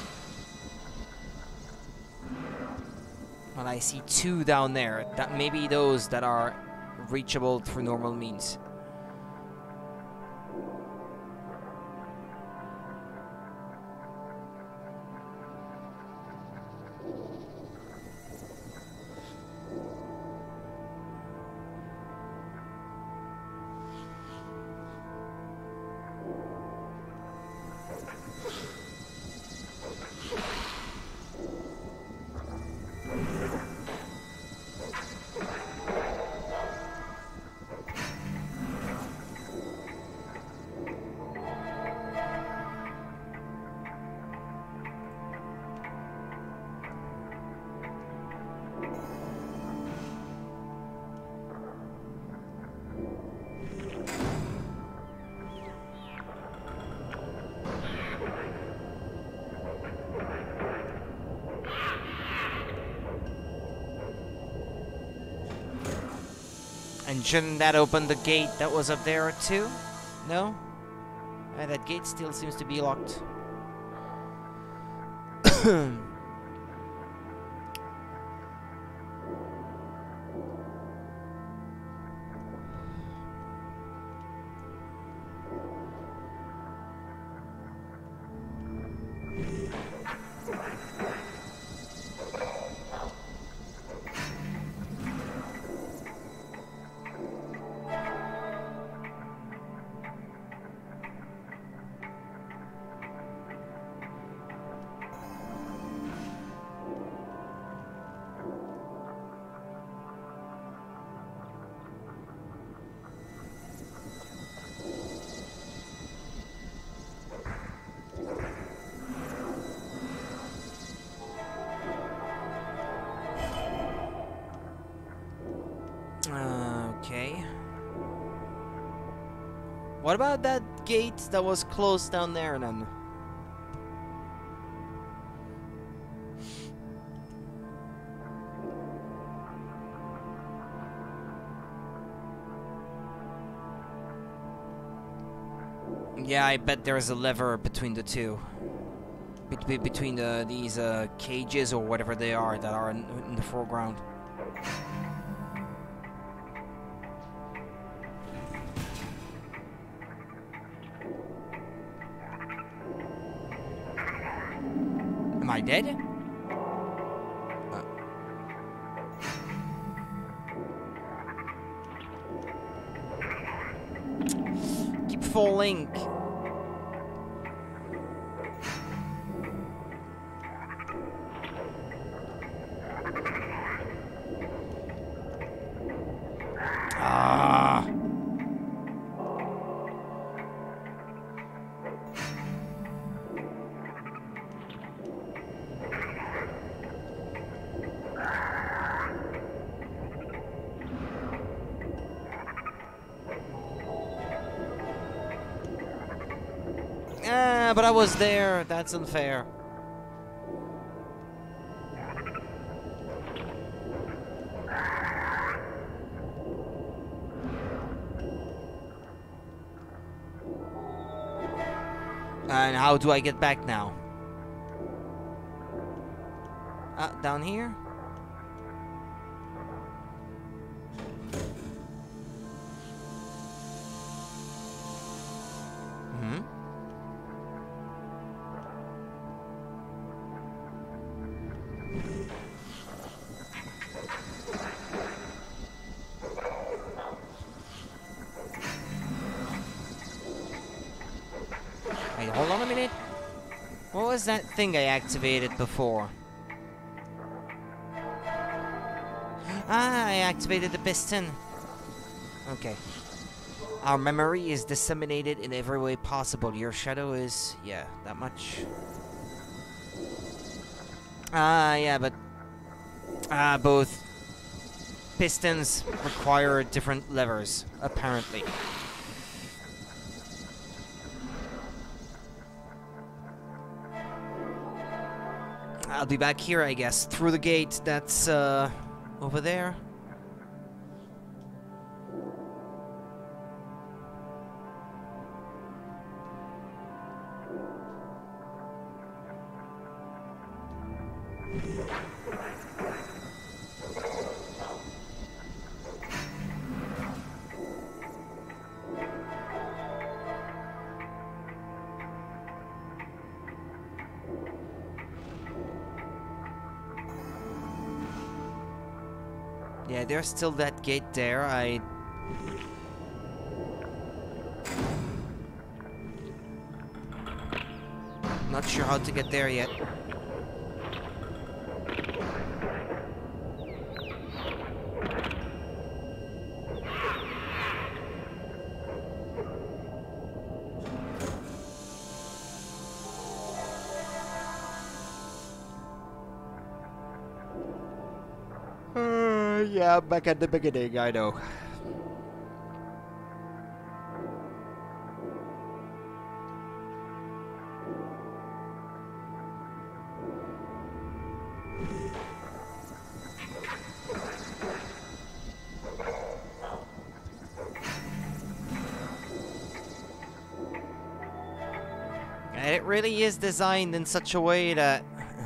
Well, I see two down there. That may be those that are reachable through normal means. And shouldn't that open the gate that was up there too? No? Uh, that gate still seems to be locked. Okay. What about that gate that was closed down there then? Yeah, I bet there's a lever between the two. Be between the, these uh, cages or whatever they are that are in, in the foreground. Am I dead? Uh. Keep falling. Ah. Ah, but I was there. That's unfair. And how do I get back now? Uh, down here? Hmm? Wait, hold on a minute. What was that thing I activated before? Ah, I activated the piston. Okay. Our memory is disseminated in every way possible. Your shadow is... yeah, that much. Ah, yeah, but... Ah, both pistons require different levers, apparently. I'll be back here, I guess. Through the gate that's, uh... over there. Yeah, there's still that gate there. I... not sure how to get there yet. Uh, yeah, back at the beginning, I know. And it really is designed in such a way that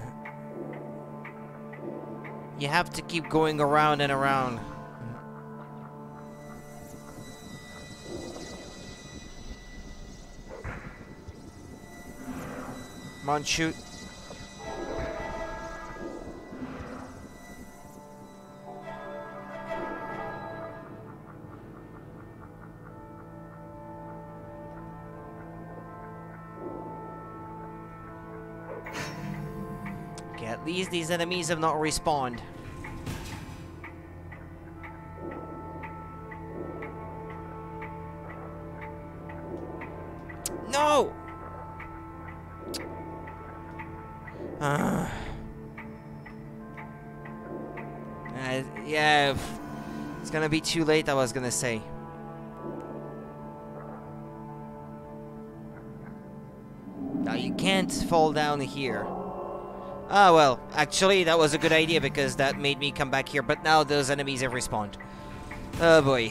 you have to keep going around and around. Come on, shoot. Okay, at least these enemies have not respawned. No! Uh, uh, yeah, it's gonna be too late, I was gonna say. Now you can't fall down here. Ah, well, actually that was a good idea because that made me come back here, but now those enemies have respawned. Oh boy.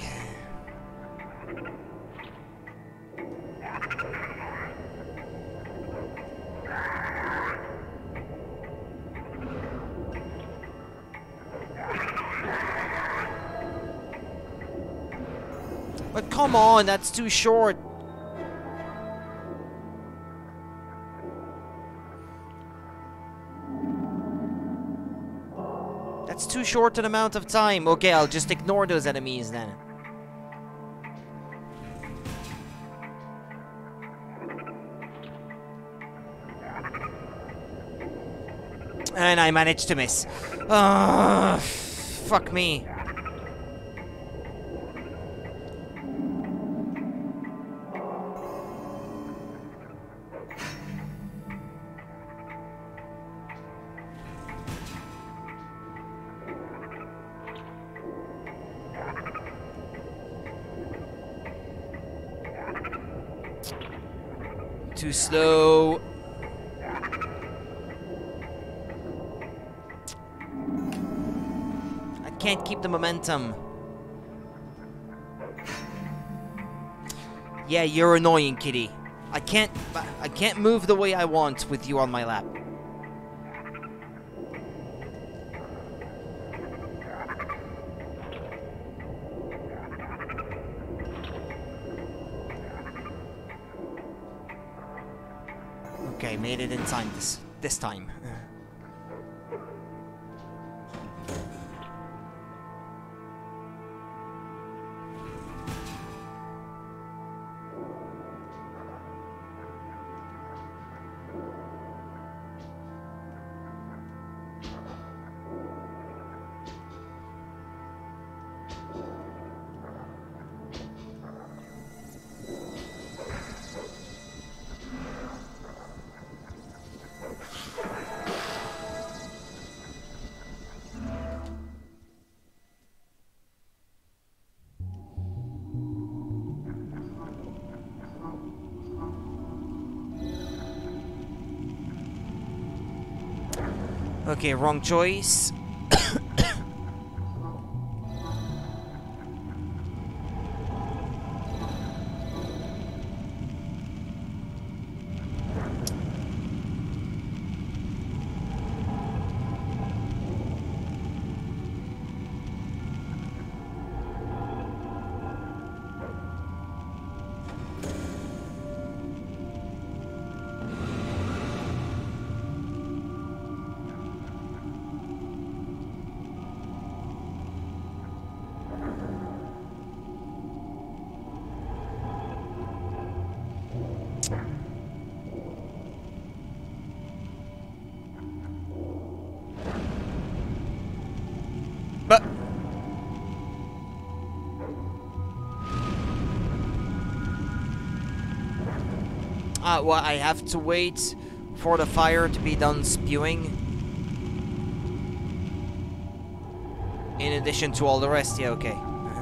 But come on, that's too short. short an amount of time. Okay, I'll just ignore those enemies then. And I managed to miss. Ugh, fuck me. Too slow. I can't keep the momentum. Yeah, you're annoying, kitty. I can't I can't move the way I want with you on my lap. Okay, made it in time this this time. Okay, wrong choice. But uh, well, I have to wait for the fire to be done spewing. In addition to all the rest, yeah, okay.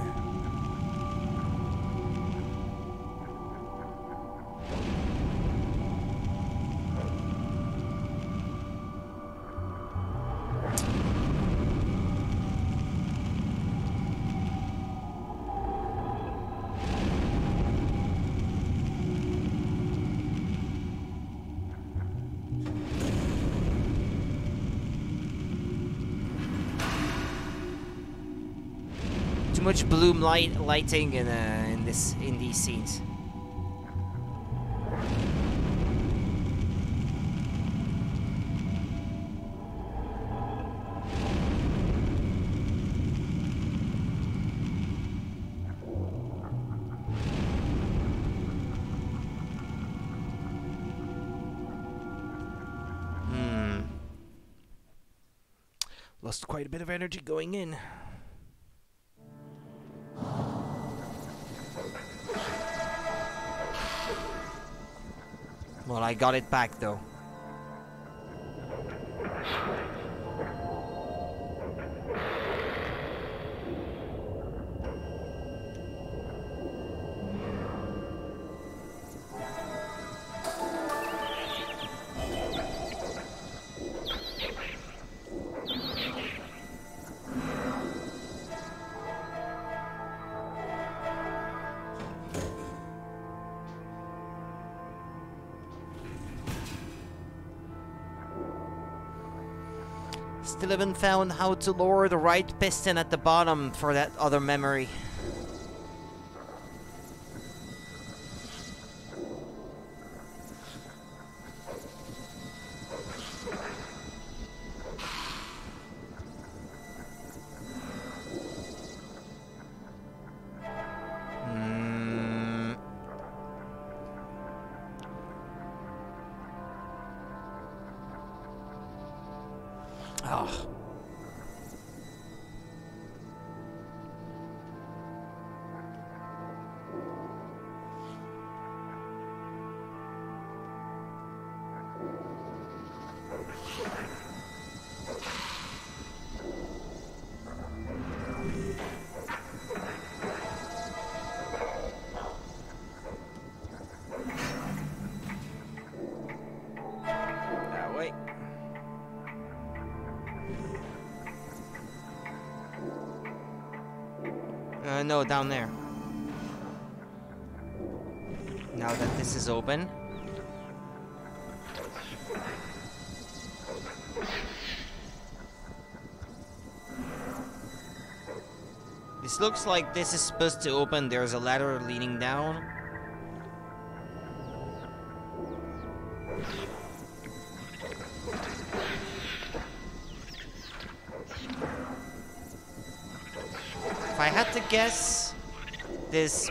Too much bloom light lighting in uh, in this in these scenes. Hmm. Lost quite a bit of energy going in. Well, I got it back, though. Still haven't found how to lower the right piston at the bottom for that other memory. Uh, no, down there. Now that this is open. This looks like this is supposed to open. There's a ladder leading down. If I had to guess, this...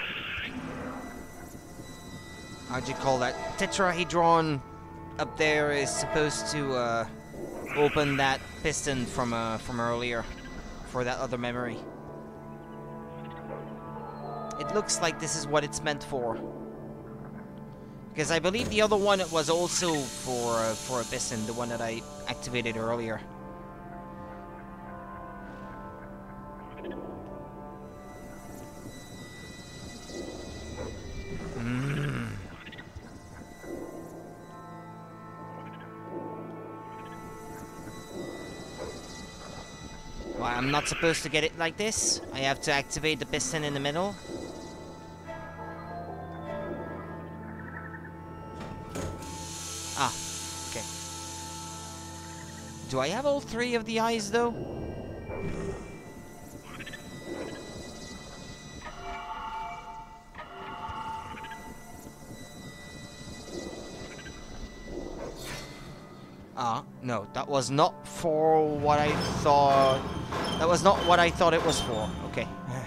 how'd you call that? Tetrahedron up there is supposed to uh, open that piston from uh, from earlier for that other memory. It looks like this is what it's meant for. Because I believe the other one was also for uh, for a piston, the one that I activated earlier. Mm. Well, I'm not supposed to get it like this. I have to activate the piston in the middle. Ah, okay. Do I have all three of the eyes, though? Ah, no, that was not for what I thought... That was not what I thought it was for. Okay.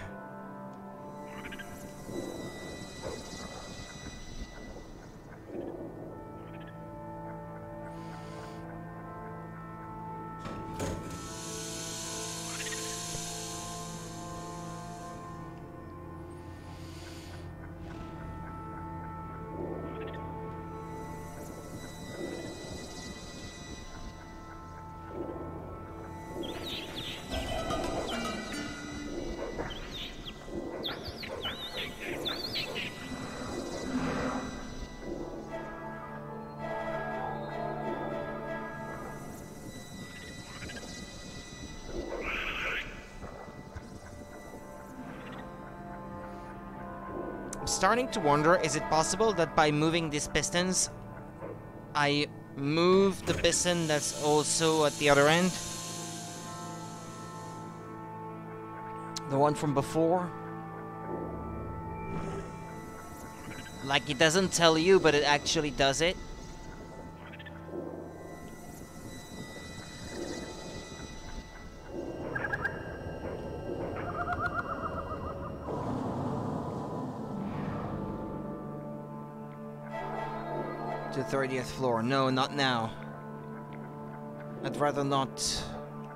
I'm starting to wonder, is it possible that by moving these pistons, I move the piston that's also at the other end? The one from before? Like, it doesn't tell you, but it actually does it. To the thirtieth floor. No, not now. I'd rather not.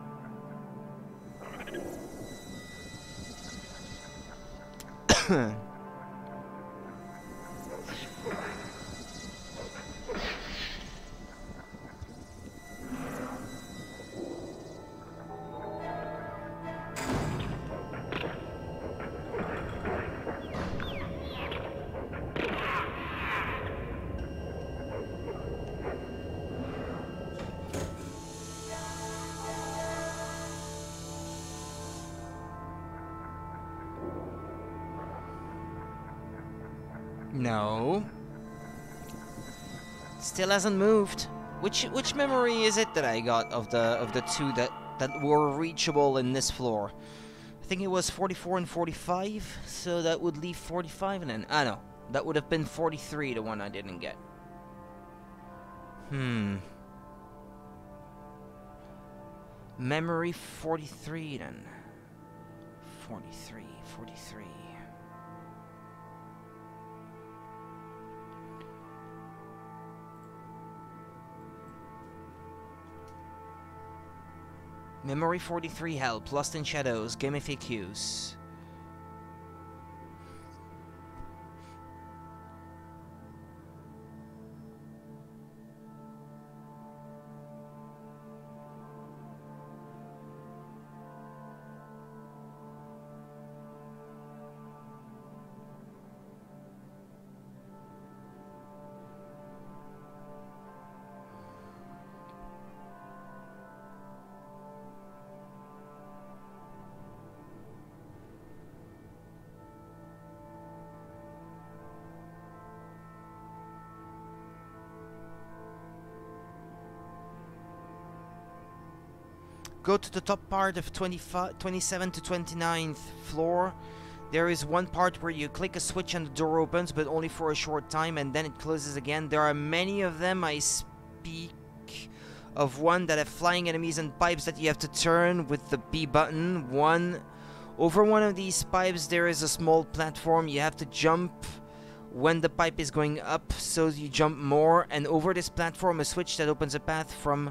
No. Still hasn't moved. Which which memory is it that I got of the of the two that that were reachable in this floor? I think it was forty-four and forty-five, so that would leave forty-five and then ah no, that would have been forty-three, the one I didn't get. Hmm. Memory forty-three then. forty-three, forty-three. Memory forty-three help, Lost in Shadows, Game F A Qs. go to the top part of twenty-five, twenty-seven to twenty-ninth floor, there is one part where you click a switch and the door opens, but only for a short time, and then it closes again. There are many of them. I speak of one that have flying enemies and pipes that you have to turn with the B button. One over one of these pipes there is a small platform. You have to jump when the pipe is going up, so you jump more, and over this platform a switch that opens a path from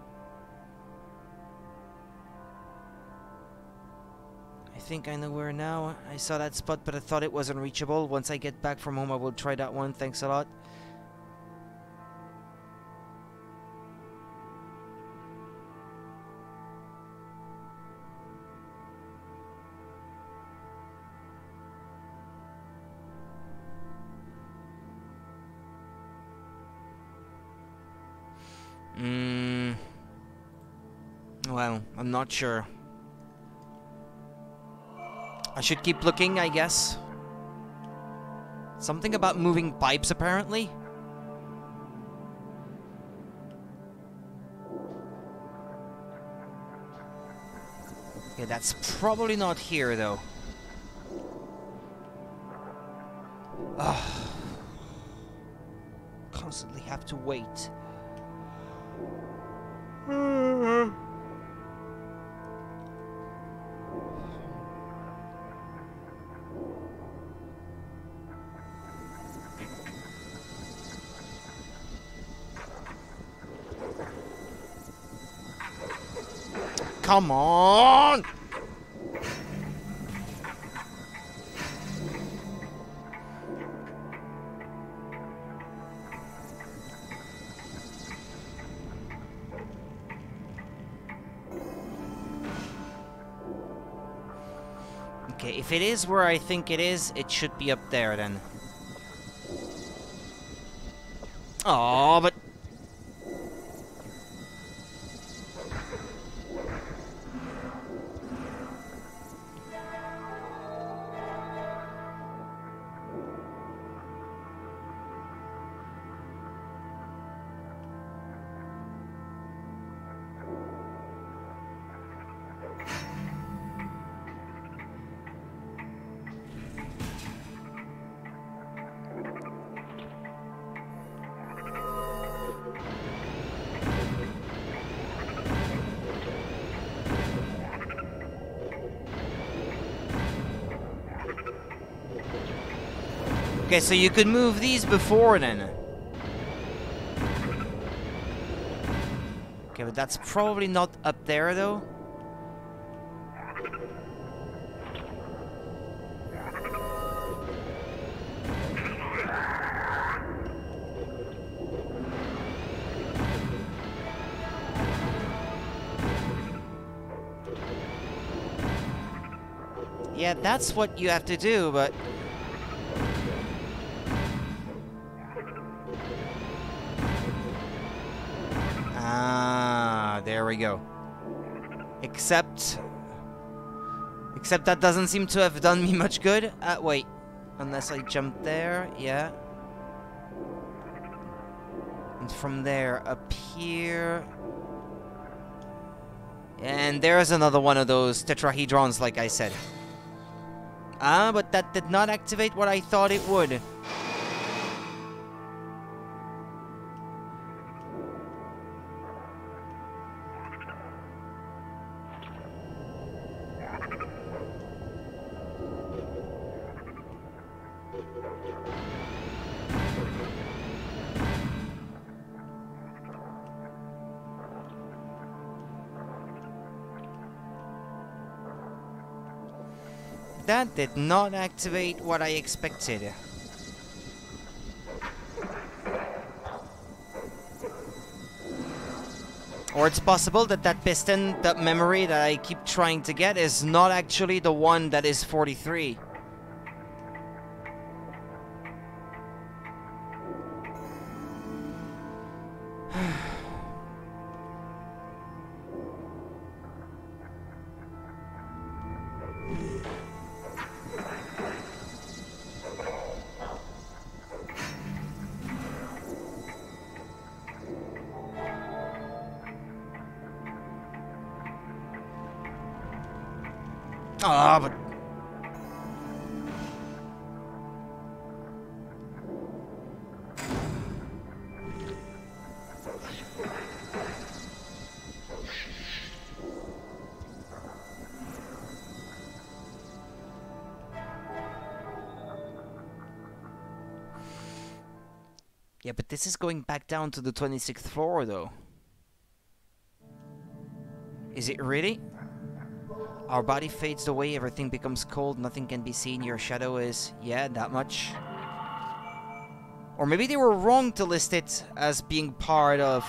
I think I know where now. I saw that spot, but I thought it was unreachable. Once I get back from home I will try that one. Thanks a lot. Mm. Well, I'm not sure. I should keep looking, I guess. Something about moving pipes, apparently. Yeah, that's probably not here, though. Ugh. Constantly have to wait. Come on! Okay, if it is where I think it is, it should be up there then. Oh, but... Okay, so you could move these before then. Okay, but that's probably not up there though. Yeah, that's what you have to do, but... Ah, there we go. Except... Except that doesn't seem to have done me much good. Uh, wait. Unless I jump there, yeah. And from there, up here... And there's another one of those tetrahedrons, like I said. Ah, but that did not activate what I thought it would. That did not activate what I expected. Or it's possible that that piston, that memory that I keep trying to get, is not actually the one that is forty-three. Ah, but... Yeah, but this is going back down to the twenty-sixth floor, though. Is it really? Our body fades away, everything becomes cold, nothing can be seen, your shadow is... Yeah, that much. Or maybe they were wrong to list it as being part of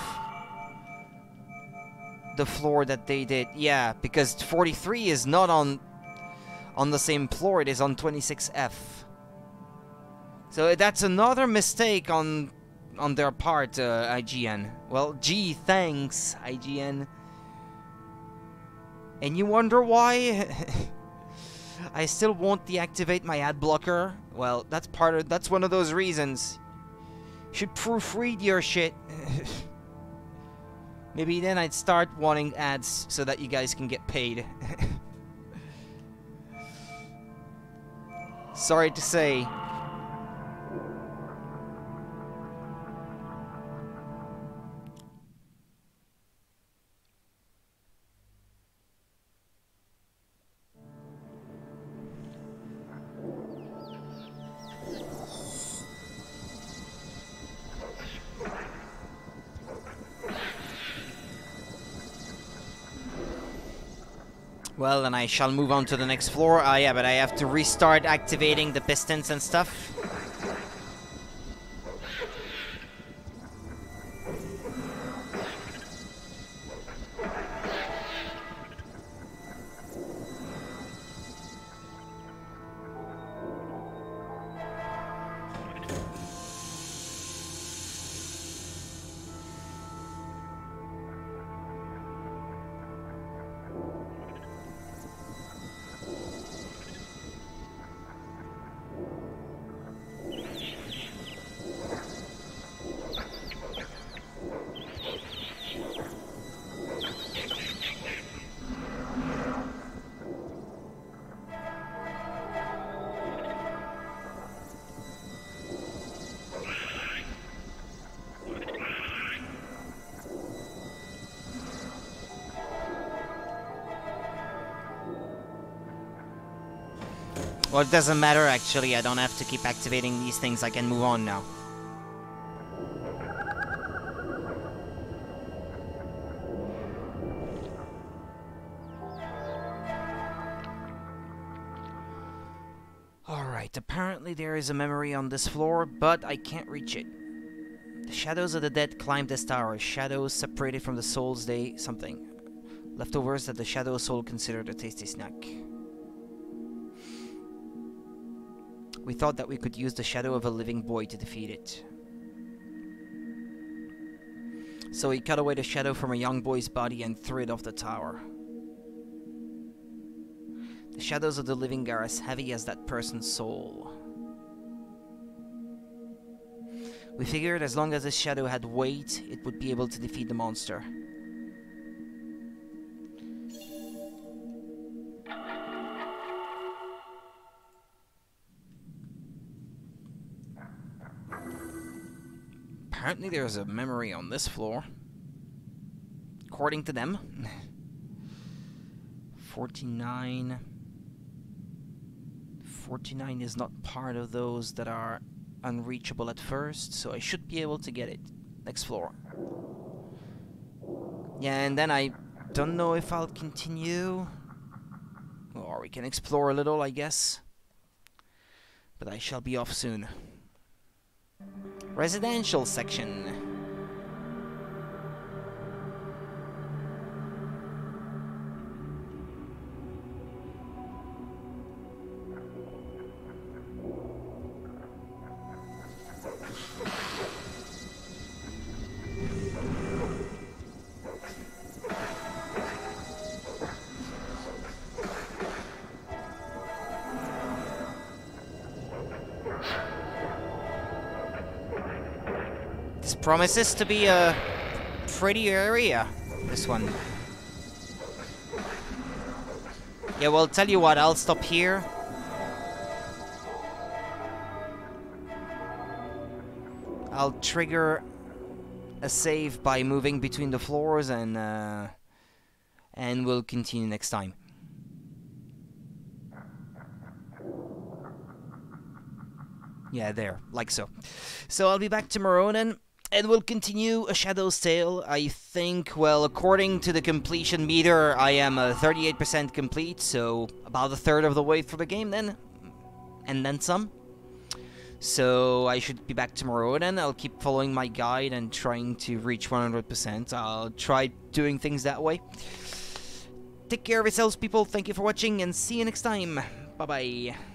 the floor that they did. Yeah, because forty-three is not on on the same floor, it is on twenty-six F. So that's another mistake on on their part, uh, I G N. Well, gee, thanks, I G N. And you wonder why I still won't deactivate my ad blocker? Well, that's part of that's one of those reasons. Should proofread your shit. Maybe then I'd start wanting ads so that you guys can get paid. Sorry to say. Well, then I shall move on to the next floor. Ah, uh, yeah, but I have to restart activating the pistons and stuff. Well, it doesn't matter, actually. I don't have to keep activating these things. I can move on now. Alright, apparently there is a memory on this floor, but I can't reach it. The shadows of the dead climb this tower. Shadows separated from the souls they... something. Leftovers that the shadow soul considered a tasty snack. We thought that we could use the shadow of a living boy to defeat it. So he cut away the shadow from a young boy's body and threw it off the tower. The shadows of the living are as heavy as that person's soul. We figured as long as this shadow had weight, it would be able to defeat the monster. Apparently there's a memory on this floor. According to them. forty-nine... forty-nine is not part of those that are unreachable at first, so I should be able to get it. Next floor. Yeah, and then I don't know if I'll continue. Or we can explore a little, I guess. But I shall be off soon. Residential section. Promises to be a pretty area, this one. Yeah, well, tell you what, I'll stop here. I'll trigger a save by moving between the floors, and uh, and we'll continue next time. Yeah, there, like so. So I'll be back to Moronen, and we'll continue A Shadow's Tale. I think, well, according to the completion meter, I am uh, thirty-eight percent complete, so about a third of the way through the game then, and then some. So I should be back tomorrow, then I'll keep following my guide and trying to reach one hundred percent. I'll try doing things that way. Take care of yourselves, people. Thank you for watching, and see you next time. Bye-bye.